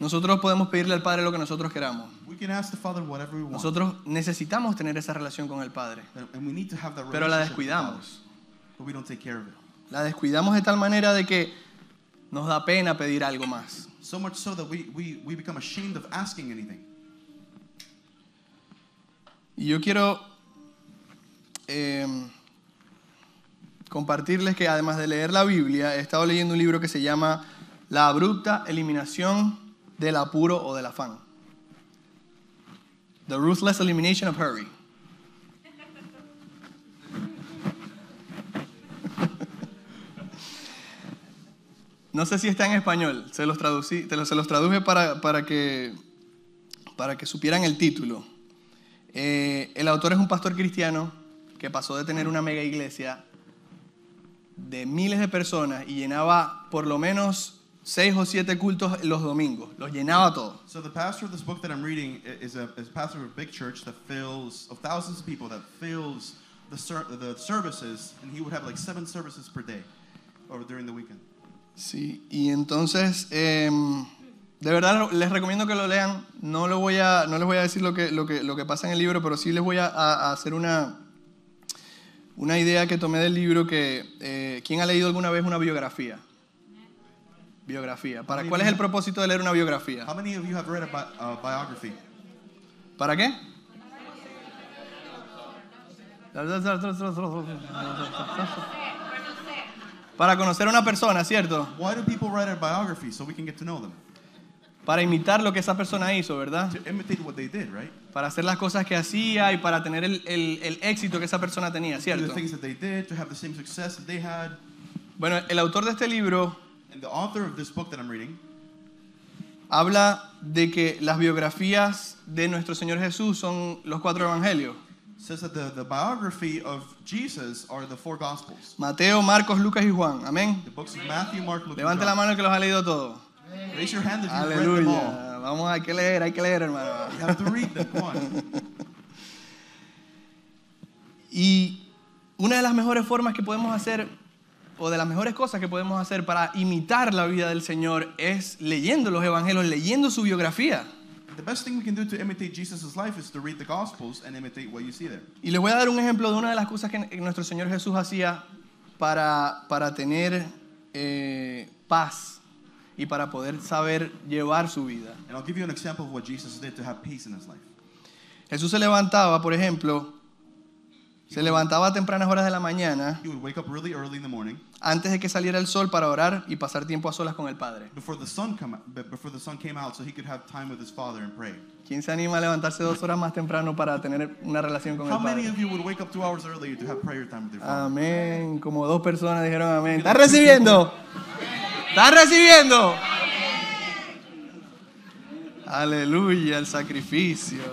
[SPEAKER 1] Nosotros podemos pedirle al Padre lo que nosotros queramos.
[SPEAKER 2] We can ask the Father whatever we want.
[SPEAKER 1] Nosotros necesitamos tener esa relación con el Padre,
[SPEAKER 2] And we need to have that
[SPEAKER 1] pero la
[SPEAKER 2] relationship with the Father,
[SPEAKER 1] descuidamos.
[SPEAKER 2] but we don't take care of it.
[SPEAKER 1] La descuidamos de tal manera de que nos da pena pedir algo más.
[SPEAKER 2] So much so that we, we, we become ashamed of asking anything.
[SPEAKER 1] Y yo quiero eh, compartirles que además de leer la Biblia, he estado leyendo un libro que se llama La abrupta eliminación del apuro o del afán. The Ruthless Elimination of Hurry. No sé si está en español, se los, traducí, te los- se los traduje para, para, que, para que supieran el título. Eh, el autor es un pastor cristiano que pasó de tener una mega iglesia de miles de personas y llenaba por lo menos seis o siete cultos los domingos. Los llenaba todos.
[SPEAKER 2] So the pastor of this book that I'm reading i- is a, is a pastor of a big church that fills, of thousands of people, that fills the, ser, the services, and he would have like seven services per day, or during the weekend.
[SPEAKER 1] Sí, y entonces, eh, de verdad les recomiendo que lo lean. No, lo voy a, no les voy a decir lo que, lo, que, lo que pasa en el libro, pero sí les voy a, a hacer una, una idea que tomé del libro. Que, eh, ¿quién ha leído alguna vez una biografía? Biografía. ¿Para cuál es el propósito de leer una biografía?
[SPEAKER 2] How many of you have read a bi- uh, biography?
[SPEAKER 1] ¿Para qué? Para conocer a una persona, ¿cierto?
[SPEAKER 2] Why do people write a biography? So we can get to know them.
[SPEAKER 1] Para imitar lo que esa persona hizo, ¿verdad?
[SPEAKER 2] To imitate what they did, right?
[SPEAKER 1] Para hacer las cosas que hacía y para tener el, el, el éxito que esa persona tenía,
[SPEAKER 2] Do the
[SPEAKER 1] ¿cierto?
[SPEAKER 2] things that they did, to have the same success that they had.
[SPEAKER 1] Bueno, el autor de este libro
[SPEAKER 2] And the author of this book that I'm reading
[SPEAKER 1] habla de que las biografías de nuestro Señor Jesús son los cuatro evangelios:
[SPEAKER 2] says that the, the biography of Jesus are the four Gospels.
[SPEAKER 1] Mateo, Marcos, Lucas y Juan. Amén.
[SPEAKER 2] The books of Matthew, Mark, Luke, and
[SPEAKER 1] Levante la
[SPEAKER 2] John.
[SPEAKER 1] mano el que los ha leído todos.
[SPEAKER 2] Raise your hand if you've read them all.
[SPEAKER 1] Aleluya. Vamos, hay que leer, hay que leer, hermano.
[SPEAKER 2] You have to read them. Come on.
[SPEAKER 1] Y una de las mejores formas que podemos hacer, o de las mejores cosas que podemos hacer para imitar la vida del Señor, es leyendo los evangelios, leyendo su biografía.
[SPEAKER 2] The best thing we can do to imitate Jesus' life is to read the Gospels and imitate what you see there.
[SPEAKER 1] Y les voy a dar un ejemplo de una de las cosas que nuestro Señor Jesús hacía para, para tener eh, paz y para poder saber llevar su vida.
[SPEAKER 2] And I'll give you an example of what Jesus did to have peace in his life.
[SPEAKER 1] Jesús se levantaba, por ejemplo, se levantaba a tempranas horas de la mañana,
[SPEAKER 2] He would wake up really early in the morning
[SPEAKER 1] antes de que saliera el sol, para orar y pasar tiempo a solas con el Padre.
[SPEAKER 2] before the sun come before the sun came out so he could have time with his Father and pray.
[SPEAKER 1] ¿Quién se anima a levantarse dos horas más temprano para tener una relación con
[SPEAKER 2] How
[SPEAKER 1] el
[SPEAKER 2] many
[SPEAKER 1] Padre?
[SPEAKER 2] of you would wake up two hours earlier to have prayer time with your Father?
[SPEAKER 1] Amén. Como dos personas dijeron amén. ¿Estás recibiendo? ¿Estás recibiendo? Aleluya, el sacrificio.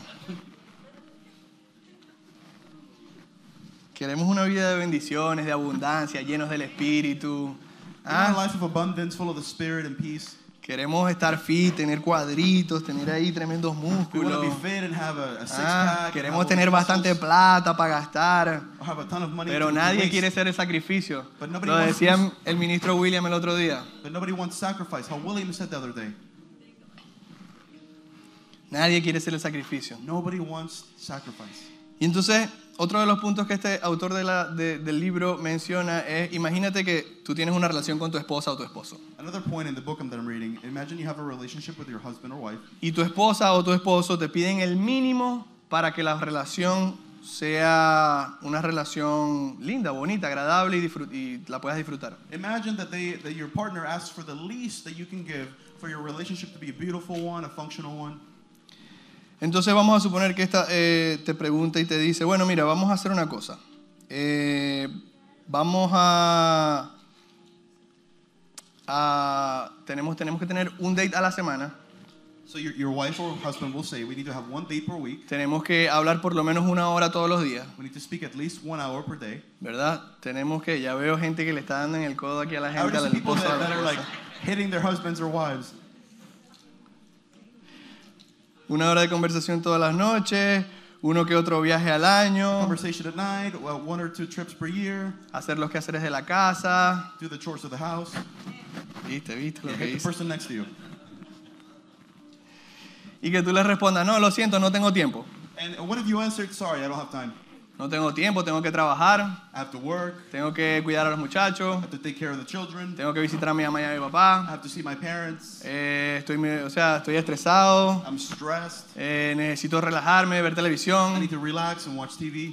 [SPEAKER 1] Queremos una vida de bendiciones, de abundancia, llenos del Espíritu.
[SPEAKER 2] We want
[SPEAKER 1] ¿Ah?
[SPEAKER 2] a life of abundance, full of the Spirit and peace.
[SPEAKER 1] Queremos estar fit, tener cuadritos, tener ahí tremendos
[SPEAKER 2] We want to
[SPEAKER 1] músculos.
[SPEAKER 2] be fit and have a, a six
[SPEAKER 1] Ah,
[SPEAKER 2] pack.
[SPEAKER 1] queremos tener bastante plata para gastar.
[SPEAKER 2] Have a ton of money
[SPEAKER 1] Pero
[SPEAKER 2] to, to
[SPEAKER 1] nadie
[SPEAKER 2] waste.
[SPEAKER 1] quiere hacer el sacrificio.
[SPEAKER 2] But nobody
[SPEAKER 1] Lo
[SPEAKER 2] wants
[SPEAKER 1] decía
[SPEAKER 2] to-
[SPEAKER 1] el ministro William el otro día.
[SPEAKER 2] But nobody wants sacrifice. How William said the other day.
[SPEAKER 1] Nadie quiere hacer el sacrificio.
[SPEAKER 2] Nobody wants sacrifice.
[SPEAKER 1] Y entonces, otro de los puntos que este autor de la, de- del libro menciona es: imagínate que tú tienes una relación con tu esposa o tu esposo.
[SPEAKER 2] Another point in the book that I'm reading, imagine you have a relationship with your husband or wife,
[SPEAKER 1] Y tu esposa o tu esposo te piden el mínimo para que la relación sea una relación linda, bonita, agradable y, disfrut- y la puedas disfrutar.
[SPEAKER 2] imagine that they that your partner asks for the least that you can give for your relationship to be a beautiful one, a functional one.
[SPEAKER 1] Entonces vamos a suponer que esta eh, te pregunta y te dice: bueno, mira, vamos a hacer una cosa. Eh, vamos a, a tenemos, tenemos que tener un date a la semana.
[SPEAKER 2] So your, your wife or husband will say, we need to have one date per week.
[SPEAKER 1] Tenemos que hablar por lo menos una hora todos los días,
[SPEAKER 2] We need to speak at least one hour per day.
[SPEAKER 1] ¿verdad? Tenemos que, ya veo gente que le está dando en el codo aquí a la
[SPEAKER 2] I
[SPEAKER 1] gente, a
[SPEAKER 2] already
[SPEAKER 1] la
[SPEAKER 2] see people
[SPEAKER 1] esposa, a
[SPEAKER 2] that,
[SPEAKER 1] la
[SPEAKER 2] that are like
[SPEAKER 1] esposa.
[SPEAKER 2] hitting their husbands or wives.
[SPEAKER 1] Una hora de conversación todas las noches, uno que otro viaje al año,
[SPEAKER 2] Conversation at night, well, one or two trips per year,
[SPEAKER 1] hacer los quehaceres de la casa.
[SPEAKER 2] do the chores of the house,
[SPEAKER 1] Viste, viste lo que
[SPEAKER 2] hit the
[SPEAKER 1] dice.
[SPEAKER 2] person next to you.
[SPEAKER 1] y que tú le respondas, no, lo siento, no tengo tiempo.
[SPEAKER 2] And what if you answered, sorry, I don't have time.
[SPEAKER 1] No tengo tiempo, tengo que trabajar,
[SPEAKER 2] I have to work.
[SPEAKER 1] tengo que cuidar a los
[SPEAKER 2] I
[SPEAKER 1] muchachos,
[SPEAKER 2] have to take care of the children.
[SPEAKER 1] tengo que visitar a mi mamá y a mi
[SPEAKER 2] I
[SPEAKER 1] papá,
[SPEAKER 2] have to see my parents.
[SPEAKER 1] eh, estoy, o sea, estoy estresado,
[SPEAKER 2] I'm stressed.
[SPEAKER 1] eh, necesito relajarme, ver
[SPEAKER 2] I
[SPEAKER 1] televisión.
[SPEAKER 2] need to relax and watch T V.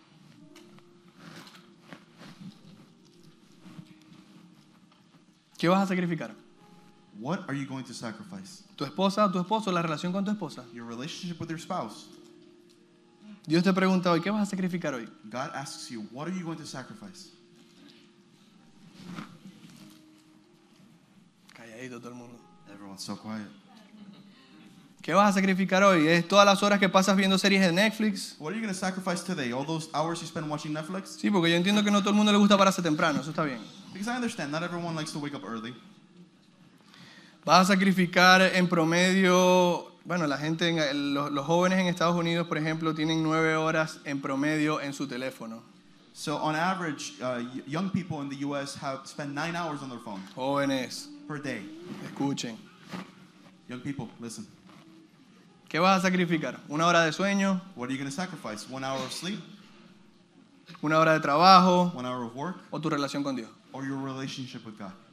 [SPEAKER 1] ¿Qué vas a sacrificar?
[SPEAKER 2] What are you going to sacrifice?
[SPEAKER 1] ¿Tu esposa, tu esposo, la relación con tu esposa?
[SPEAKER 2] Your relationship with your spouse.
[SPEAKER 1] Dios te pregunta hoy, ¿qué vas a sacrificar hoy?
[SPEAKER 2] God asks you, what are you going to sacrifice?
[SPEAKER 1] Calladito todo el mundo.
[SPEAKER 2] Everyone's so quiet.
[SPEAKER 1] ¿Qué vas a sacrificar hoy? ¿Es todas las horas que pasas viendo series de Netflix?
[SPEAKER 2] What are you going to sacrifice today? All those hours you spend watching Netflix?
[SPEAKER 1] Sí, porque yo entiendo que no todo el mundo le gusta pararse temprano, eso está bien.
[SPEAKER 2] Because I understand not everyone likes to wake up early.
[SPEAKER 1] Vas a sacrificar en promedio, bueno, la gente, en, los, los jóvenes en Estados Unidos, por ejemplo, tienen nueve horas en promedio en su teléfono.
[SPEAKER 2] So on average, uh, y- young people in the U S have spend nine hours on their phone
[SPEAKER 1] Jóvenes,
[SPEAKER 2] per day.
[SPEAKER 1] escuchen.
[SPEAKER 2] Young people, listen.
[SPEAKER 1] ¿Qué vas a sacrificar? ¿Una hora de sueño?
[SPEAKER 2] What are you going to sacrifice? One hour of sleep,
[SPEAKER 1] ¿Una hora de trabajo?
[SPEAKER 2] one hour of work,
[SPEAKER 1] ¿O tu relación con Dios?
[SPEAKER 2] or your relationship with God?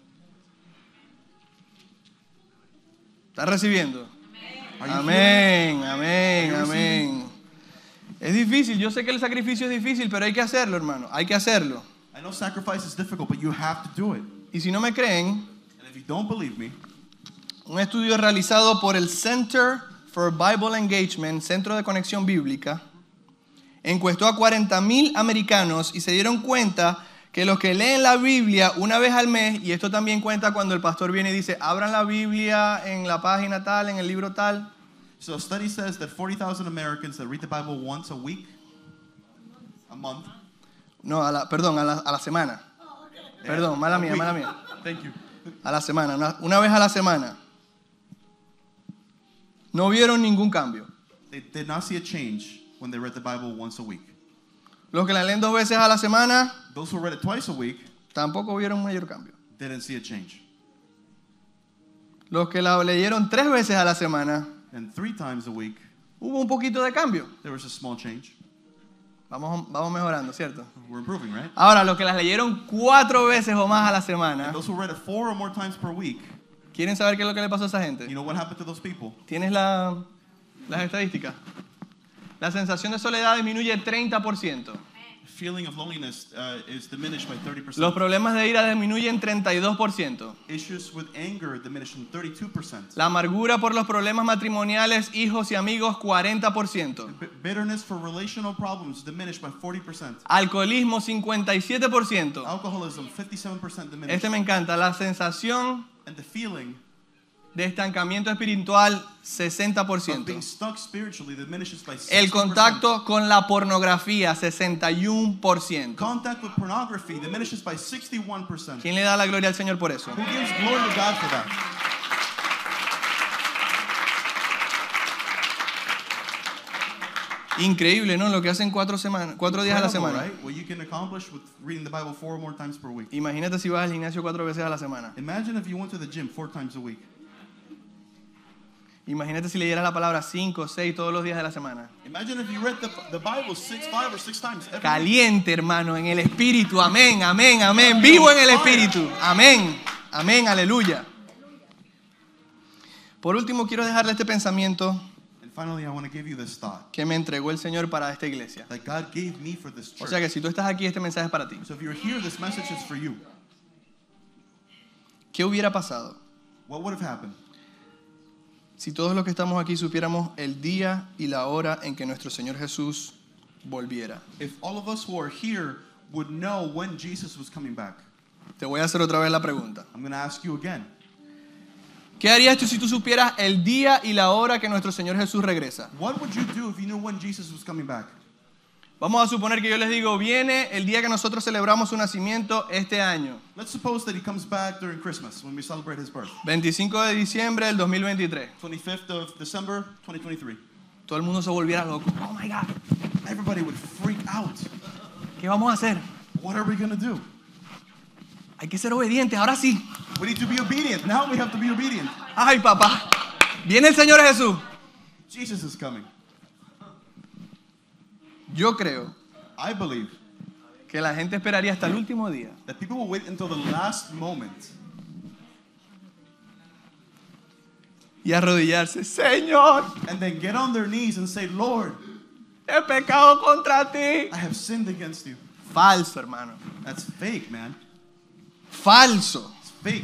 [SPEAKER 1] ¿Estás recibiendo?
[SPEAKER 2] Are you
[SPEAKER 1] Amén, amén,
[SPEAKER 2] Are you
[SPEAKER 1] amén. Es difícil, yo sé que el sacrificio es difícil, pero hay que hacerlo, hermano, hay que hacerlo.
[SPEAKER 2] I know sacrifice is difficult, but you have to do it.
[SPEAKER 1] Y si no me creen,
[SPEAKER 2] And if you don't believe me,
[SPEAKER 1] un estudio realizado por el Center for Bible Engagement, Centro de Conexión Bíblica, encuestó a cuarenta mil americanos y se dieron cuenta que los que leen la Biblia una vez al mes, y esto también cuenta cuando el pastor viene y dice, abran la Biblia en la página tal, en el libro tal.
[SPEAKER 2] so a study says that forty thousand Americans that read the Bible once a week, a month,
[SPEAKER 1] No, a la, perdón, a la, a la semana. Perdón, mala
[SPEAKER 2] a
[SPEAKER 1] mía,
[SPEAKER 2] week.
[SPEAKER 1] mala mía.
[SPEAKER 2] Thank you.
[SPEAKER 1] A la semana, una, una vez a la semana. No vieron ningún cambio.
[SPEAKER 2] They did not see a change when they read the Bible once a week.
[SPEAKER 1] Los que la leen dos veces a la semana,
[SPEAKER 2] Those who read it twice a week
[SPEAKER 1] tampoco vieron mayor cambio.
[SPEAKER 2] didn't see a change.
[SPEAKER 1] Los que la leyeron tres veces a la semana,
[SPEAKER 2] And three times a week,
[SPEAKER 1] hubo un poquito de cambio.
[SPEAKER 2] there was a small change.
[SPEAKER 1] Vamos, vamos mejorando, ¿cierto?
[SPEAKER 2] We're improving, right?
[SPEAKER 1] Ahora, los que las leyeron cuatro veces o más a la semana,
[SPEAKER 2] And those who read it four or more times per week,
[SPEAKER 1] ¿quieren saber qué es lo que le pasó a esa
[SPEAKER 2] you
[SPEAKER 1] gente?
[SPEAKER 2] know what happened to those people?
[SPEAKER 1] ¿Tienes la, las estadísticas? La sensación de soledad disminuye treinta por ciento.
[SPEAKER 2] The feeling of loneliness uh, is diminished by thirty percent.
[SPEAKER 1] Los problemas de ira disminuyen treinta y dos por ciento.
[SPEAKER 2] Issues with anger diminished in thirty-two percent.
[SPEAKER 1] La amargura por los problemas matrimoniales, hijos y amigos, cuarenta por ciento.
[SPEAKER 2] B- bitterness for relational problems diminished by forty percent.
[SPEAKER 1] Alcoholismo, cincuenta y siete por ciento.
[SPEAKER 2] Alcoholism, fifty-seven percent diminished.
[SPEAKER 1] Este me encanta. La sensación
[SPEAKER 2] And the feeling
[SPEAKER 1] de estancamiento espiritual, sesenta por
[SPEAKER 2] of
[SPEAKER 1] ciento.
[SPEAKER 2] being stuck spiritually diminishes by sixty
[SPEAKER 1] El
[SPEAKER 2] percent.
[SPEAKER 1] contacto con la pornografía, sesenta y uno por ciento.
[SPEAKER 2] Contact with pornography diminishes by sixty-one percent.
[SPEAKER 1] ¿Quién le da la gloria al Señor por eso?
[SPEAKER 2] Who gives glory to God for that?
[SPEAKER 1] Increíble, ¿no? Lo que hacen cuatro semanas, cuatro días a la
[SPEAKER 2] Incredible,
[SPEAKER 1] semana.
[SPEAKER 2] right? What you can accomplish with reading the Bible four or more times per week.
[SPEAKER 1] Imagínate si vas al gimnasio cuatro veces a la semana.
[SPEAKER 2] Imagine if you went to the gym four times a week.
[SPEAKER 1] Imagínate si leyeras la palabra cinco, seis todos los días de la semana.
[SPEAKER 2] Imagine if you read the, the Bible six, five, or six times every week.
[SPEAKER 1] Caliente, hermano, en el espíritu. Amén, amén, amén. Vivo en el espíritu. Amén, amén, aleluya. Por último, quiero dejarle este pensamiento
[SPEAKER 2] And finally, I want to give you this thought
[SPEAKER 1] que me entregó el Señor para esta iglesia.
[SPEAKER 2] that God gave me for this
[SPEAKER 1] O
[SPEAKER 2] church.
[SPEAKER 1] sea que si tú estás aquí, este mensaje es para ti.
[SPEAKER 2] So if you're here, this message is for you.
[SPEAKER 1] ¿Qué hubiera pasado
[SPEAKER 2] What would have happened
[SPEAKER 1] si todos los que estamos aquí supiéramos el día y la hora en que nuestro Señor Jesús volviera?
[SPEAKER 2] if all of us who are here would know when Jesus was coming back?
[SPEAKER 1] Te voy a hacer otra vez la pregunta.
[SPEAKER 2] I'm going to ask you again.
[SPEAKER 1] ¿Qué harías tú si tú supieras el día y la hora que nuestro Señor Jesús regresa?
[SPEAKER 2] What would you do if you knew when Jesus was coming back?
[SPEAKER 1] Vamos a suponer que yo les digo, viene el día que nosotros celebramos su nacimiento este año,
[SPEAKER 2] Let's suppose that he comes back during Christmas when we celebrate his birth.
[SPEAKER 1] veinticinco de diciembre del dos mil veintitrés.
[SPEAKER 2] twenty-fifth of December, twenty twenty-three.
[SPEAKER 1] Todo el mundo se volviera loco. Oh my God,
[SPEAKER 2] Everybody would freak out.
[SPEAKER 1] ¿qué vamos a hacer?
[SPEAKER 2] What are we going to do?
[SPEAKER 1] Hay que ser obedientes, ahora sí.
[SPEAKER 2] We need to be obedient. Now we have to be obedient.
[SPEAKER 1] Ay, papá, Viene el Señor Jesús.
[SPEAKER 2] Jesus is coming.
[SPEAKER 1] Yo creo
[SPEAKER 2] I believe
[SPEAKER 1] que la gente esperaría hasta el último día
[SPEAKER 2] that people will wait until the last moment
[SPEAKER 1] y arrodillarse. Señor,
[SPEAKER 2] and then get on their knees and say, Lord,
[SPEAKER 1] he pecado contra ti.
[SPEAKER 2] I have sinned against you.
[SPEAKER 1] Falso, hermano.
[SPEAKER 2] That's fake, man.
[SPEAKER 1] Falso.
[SPEAKER 2] It's fake.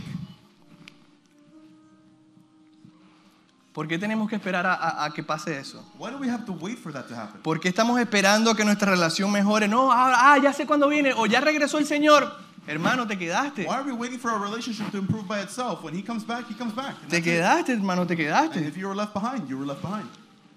[SPEAKER 1] ¿Por qué tenemos que esperar a, a, a que pase eso?
[SPEAKER 2] Why do we have to wait for that to happen?
[SPEAKER 1] ¿Por qué estamos esperando que nuestra relación mejore? No, ah, ah, ya sé cuándo viene, o ya regresó el Señor. Hermano, te quedaste.
[SPEAKER 2] Why are we waiting for our relationship to improve by itself? When he comes back, he comes back. And
[SPEAKER 1] Te
[SPEAKER 2] that's it.
[SPEAKER 1] quedaste, hermano, te
[SPEAKER 2] And
[SPEAKER 1] quedaste.
[SPEAKER 2] if you were left behind, you were left behind.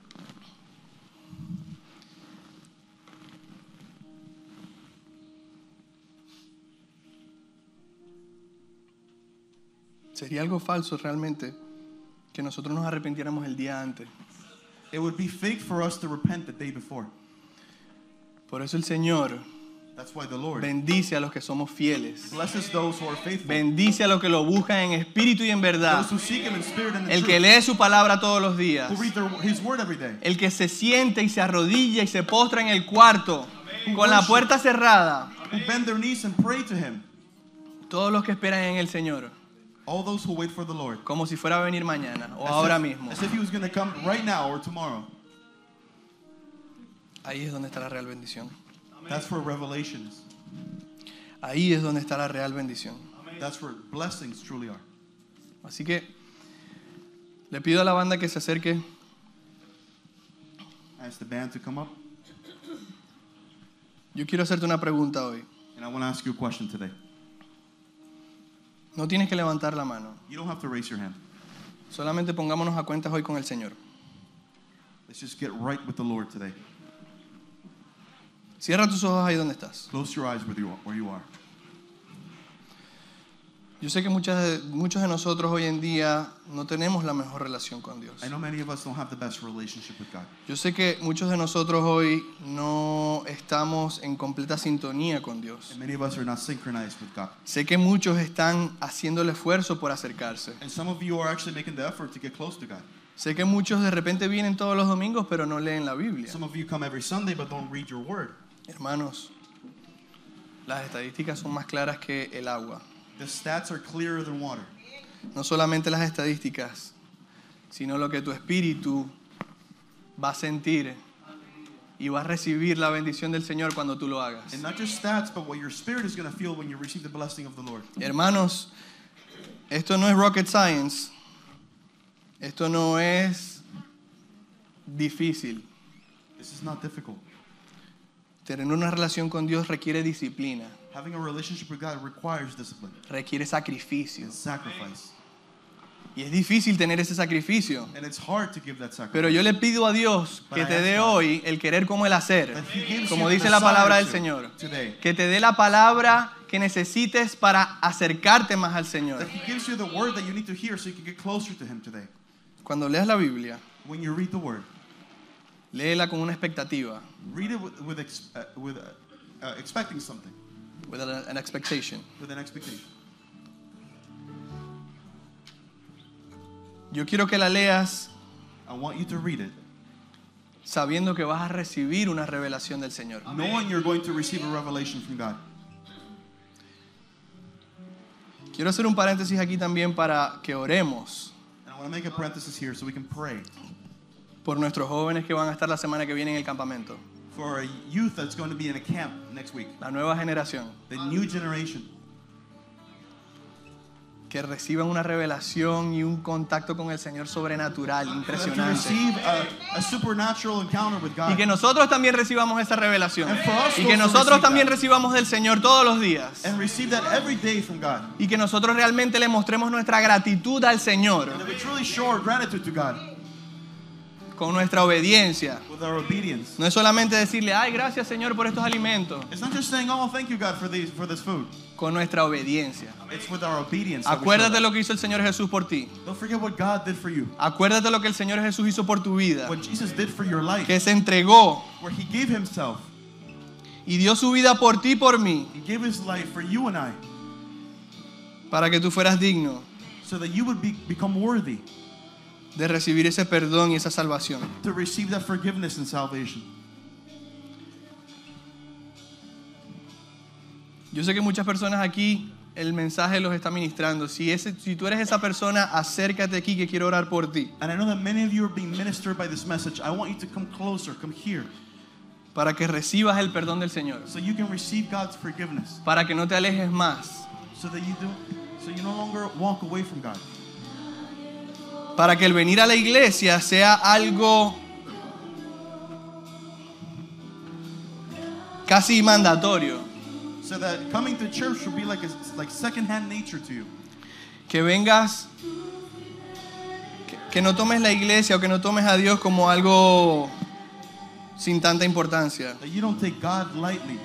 [SPEAKER 1] Sería algo falso realmente que nosotros nos arrepintiéramos el día antes.
[SPEAKER 2] It would be fake for us to repent the day before.
[SPEAKER 1] Por eso el Señor
[SPEAKER 2] That's why the Lord
[SPEAKER 1] bendice a los que somos fieles.
[SPEAKER 2] blesses those who are faithful.
[SPEAKER 1] Bendice a los que lo buscan en espíritu y en verdad.
[SPEAKER 2] Those who seek him in spirit and in
[SPEAKER 1] El que
[SPEAKER 2] truth.
[SPEAKER 1] lee su palabra todos los días.
[SPEAKER 2] Who read their, his word every day.
[SPEAKER 1] El que se siente y se arrodilla y se postra en el cuarto con la puerta cerrada.
[SPEAKER 2] Who bend their knees and pray to him.
[SPEAKER 1] Todos los que esperan en el Señor.
[SPEAKER 2] All those who wait for the Lord.
[SPEAKER 1] Como si fuera a venir mañana o
[SPEAKER 2] As
[SPEAKER 1] ahora
[SPEAKER 2] if-
[SPEAKER 1] mismo.
[SPEAKER 2] As if he was going to come right now or tomorrow.
[SPEAKER 1] Ahí es donde está la real bendición.
[SPEAKER 2] That's where revelation is.
[SPEAKER 1] Ahí es donde está la real bendición.
[SPEAKER 2] That's where blessings truly are.
[SPEAKER 1] Así que le pido a la banda que se acerque.
[SPEAKER 2] I ask the band to come up.
[SPEAKER 1] Yo quiero hacerte una pregunta hoy.
[SPEAKER 2] And I want to ask you a question today.
[SPEAKER 1] No tienes que levantar la mano.
[SPEAKER 2] You don't have to raise your hand.
[SPEAKER 1] Solamente pongámonos a cuentas hoy con el Señor.
[SPEAKER 2] Let's just get right with the Lord today.
[SPEAKER 1] Cierra tus ojos ahí donde estás.
[SPEAKER 2] Close your eyes where you are. Where you are.
[SPEAKER 1] Yo sé que muchas de- muchos de nosotros hoy en día no tenemos la mejor relación con Dios.
[SPEAKER 2] I know many of us don't have the best relationship with God.
[SPEAKER 1] Yo sé que muchos de nosotros hoy no estamos en completa sintonía con Dios.
[SPEAKER 2] And many of us are not synchronized with God.
[SPEAKER 1] Sé que muchos están haciendo el esfuerzo por acercarse.
[SPEAKER 2] And some of you are actually making the effort to get close to God.
[SPEAKER 1] Sé que muchos de repente vienen todos los domingos pero no leen la Biblia.
[SPEAKER 2] Some of you come every Sunday but don't read your word.
[SPEAKER 1] Hermanos, las estadísticas son más claras que el agua.
[SPEAKER 2] The stats are clearer than water.
[SPEAKER 1] No solamente las estadísticas, sino lo que tu espíritu va a sentir y va a recibir la bendición del Señor cuando tú lo hagas.
[SPEAKER 2] And not just stats, but what your spirit is going to feel when you receive the blessing of the Lord.
[SPEAKER 1] Hermanos, esto no es rocket science. Esto no es difícil.
[SPEAKER 2] This is not difficult.
[SPEAKER 1] Tener una relación con Dios requiere disciplina,
[SPEAKER 2] Having a relationship with God requires discipline
[SPEAKER 1] requiere sacrificio.
[SPEAKER 2] and sacrifice.
[SPEAKER 1] Y es difícil tener ese sacrificio.
[SPEAKER 2] And it's hard to give that sacrifice.
[SPEAKER 1] Pero yo le pido a Dios que te dé hoy el querer como el hacer,
[SPEAKER 2] That He gives
[SPEAKER 1] como
[SPEAKER 2] you the
[SPEAKER 1] dice la palabra del
[SPEAKER 2] desire
[SPEAKER 1] Señor.
[SPEAKER 2] to today.
[SPEAKER 1] Que te dé la palabra que necesites para acercarte más al Señor.
[SPEAKER 2] That He gives you the word that you need to hear so you can get closer to Him today.
[SPEAKER 1] Cuando leas la Biblia,
[SPEAKER 2] When you read the word,
[SPEAKER 1] léela con una expectativa,
[SPEAKER 2] read it with, with, ex, uh, with uh, uh, expecting something,
[SPEAKER 1] with an expectation.
[SPEAKER 2] with an expectation.
[SPEAKER 1] Yo quiero que la leas
[SPEAKER 2] I want you to read it,
[SPEAKER 1] sabiendo que vas a recibir una revelación del Señor.
[SPEAKER 2] knowing you're going to receive a revelation from God.
[SPEAKER 1] Quiero hacer un paréntesis aquí también para que oremos
[SPEAKER 2] And I want to make a parenthesis here so we can pray
[SPEAKER 1] por nuestros jóvenes que van a estar la semana que viene en el campamento,
[SPEAKER 2] for a youth that's going to be in a camp next week,
[SPEAKER 1] la nueva generación,
[SPEAKER 2] the new generation,
[SPEAKER 1] que reciban una revelación y un contacto con el Señor sobrenatural,
[SPEAKER 2] for them to
[SPEAKER 1] impresionante.
[SPEAKER 2] receive a, a supernatural encounter with God.
[SPEAKER 1] Y que nosotros también recibamos esa revelación.
[SPEAKER 2] And for us
[SPEAKER 1] Y que
[SPEAKER 2] also
[SPEAKER 1] nosotros
[SPEAKER 2] receive
[SPEAKER 1] también
[SPEAKER 2] that.
[SPEAKER 1] recibamos del Señor todos los días.
[SPEAKER 2] And receive that every day from God.
[SPEAKER 1] Y que nosotros realmente le mostremos nuestra gratitud al Señor
[SPEAKER 2] And that we truly show our gratitude to God
[SPEAKER 1] con nuestra obediencia.
[SPEAKER 2] with our obedience.
[SPEAKER 1] No es solamente decirle, ay, gracias Señor por estos alimentos.
[SPEAKER 2] It's not just saying, oh, thank you, God, for, these, for this food.
[SPEAKER 1] Con nuestra obediencia.
[SPEAKER 2] It's with our obedience. that we show
[SPEAKER 1] Acuérdate
[SPEAKER 2] that.
[SPEAKER 1] lo que hizo el Señor Jesús por ti.
[SPEAKER 2] Don't forget what God did for you.
[SPEAKER 1] Acuérdate lo que el Señor Jesús hizo por tu vida.
[SPEAKER 2] What Jesus did for your life.
[SPEAKER 1] Que se entregó
[SPEAKER 2] Where He gave Himself.
[SPEAKER 1] y dio su vida por ti y por mí.
[SPEAKER 2] He gave His life for you and I.
[SPEAKER 1] Para que tú fueras digno
[SPEAKER 2] So that you would be, become worthy
[SPEAKER 1] de recibir ese perdón y esa salvación.
[SPEAKER 2] to receive that forgiveness and salvation.
[SPEAKER 1] Yo sé que muchas personas aquí el mensaje los está ministrando. Si, ese, si tú eres esa persona, acércate aquí que quiero orar por ti.
[SPEAKER 2] And I know that many of you are being ministered by this message. I want you to come closer, come here,
[SPEAKER 1] Para que recibas el perdón del Señor.
[SPEAKER 2] so you can receive God's forgiveness,
[SPEAKER 1] Para que no te alejes más.
[SPEAKER 2] so that you do, so you no longer walk away from God.
[SPEAKER 1] Para que el venir a la iglesia sea algo casi mandatorio.
[SPEAKER 2] So that coming to church will be like a, like second-hand nature to you.
[SPEAKER 1] Que vengas, que, que no tomes la iglesia o que no tomes a Dios como algo sin tanta importancia.
[SPEAKER 2] That you don't take God lightly,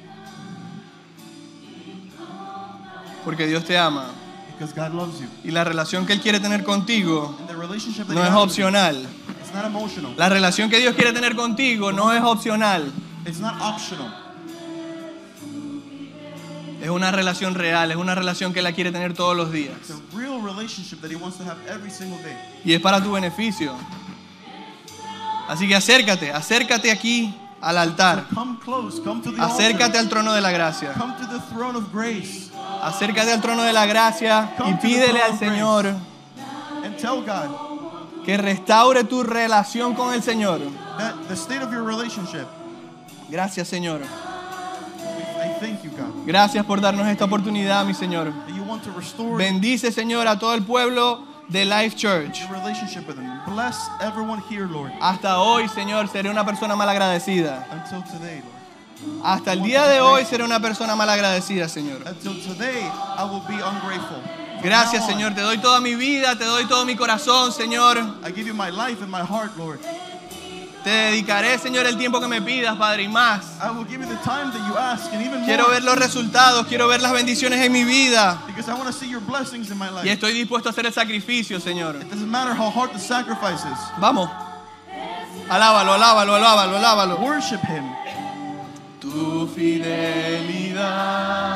[SPEAKER 1] Porque Dios te ama.
[SPEAKER 2] because God loves you.
[SPEAKER 1] Y la relación que Él quiere tener contigo
[SPEAKER 2] And the relationship that
[SPEAKER 1] no
[SPEAKER 2] you
[SPEAKER 1] es
[SPEAKER 2] have with Him,
[SPEAKER 1] opcional.
[SPEAKER 2] it's not emotional.
[SPEAKER 1] La relación que Dios quiere tener contigo no es opcional.
[SPEAKER 2] It's not optional.
[SPEAKER 1] Es una relación real, es una relación que Él la quiere tener todos los días.
[SPEAKER 2] It's a real relationship that He wants to have every single day.
[SPEAKER 1] Y es para tu beneficio. Así que acércate, acércate aquí al altar.
[SPEAKER 2] So come close, come to the
[SPEAKER 1] Acércate
[SPEAKER 2] altar,
[SPEAKER 1] al trono de la gracia.
[SPEAKER 2] come to the throne of grace,
[SPEAKER 1] Acércate al trono de la gracia y pídele al Señor
[SPEAKER 2] and tell God
[SPEAKER 1] que restaure tu relación con el Señor.
[SPEAKER 2] that the state of your relationship.
[SPEAKER 1] Gracias, Señor.
[SPEAKER 2] I thank you, God,
[SPEAKER 1] Gracias por darnos esta oportunidad, mi Señor.
[SPEAKER 2] that you want to restore
[SPEAKER 1] Bendice, Señor, a todo el pueblo de Life Church.
[SPEAKER 2] your relationship with Him. Bless everyone here, Lord.
[SPEAKER 1] Hasta hoy, Señor, seré una persona malagradecida.
[SPEAKER 2] Until today, Lord.
[SPEAKER 1] Hasta el día de hoy seré una persona malagradecida, Señor.
[SPEAKER 2] Until today, I will be ungrateful. From
[SPEAKER 1] Gracias,
[SPEAKER 2] now on,
[SPEAKER 1] Señor. Te doy toda mi vida, te doy todo mi corazón, Señor.
[SPEAKER 2] I give you my life and my heart, Lord.
[SPEAKER 1] Te dedicaré, Señor, el tiempo que me pidas, Padre, y más.
[SPEAKER 2] I will give you the time that you ask and even
[SPEAKER 1] Quiero
[SPEAKER 2] more.
[SPEAKER 1] ver los resultados, quiero ver las bendiciones en mi vida.
[SPEAKER 2] Because I want to see your blessings in my life.
[SPEAKER 1] Y estoy dispuesto a hacer el sacrificio, Señor.
[SPEAKER 2] It doesn't matter how hard the sacrifice is.
[SPEAKER 1] Vamos. Alábalo, alábalo, alábalo, alábalo.
[SPEAKER 2] Worship Him.
[SPEAKER 1] Tu fidelidad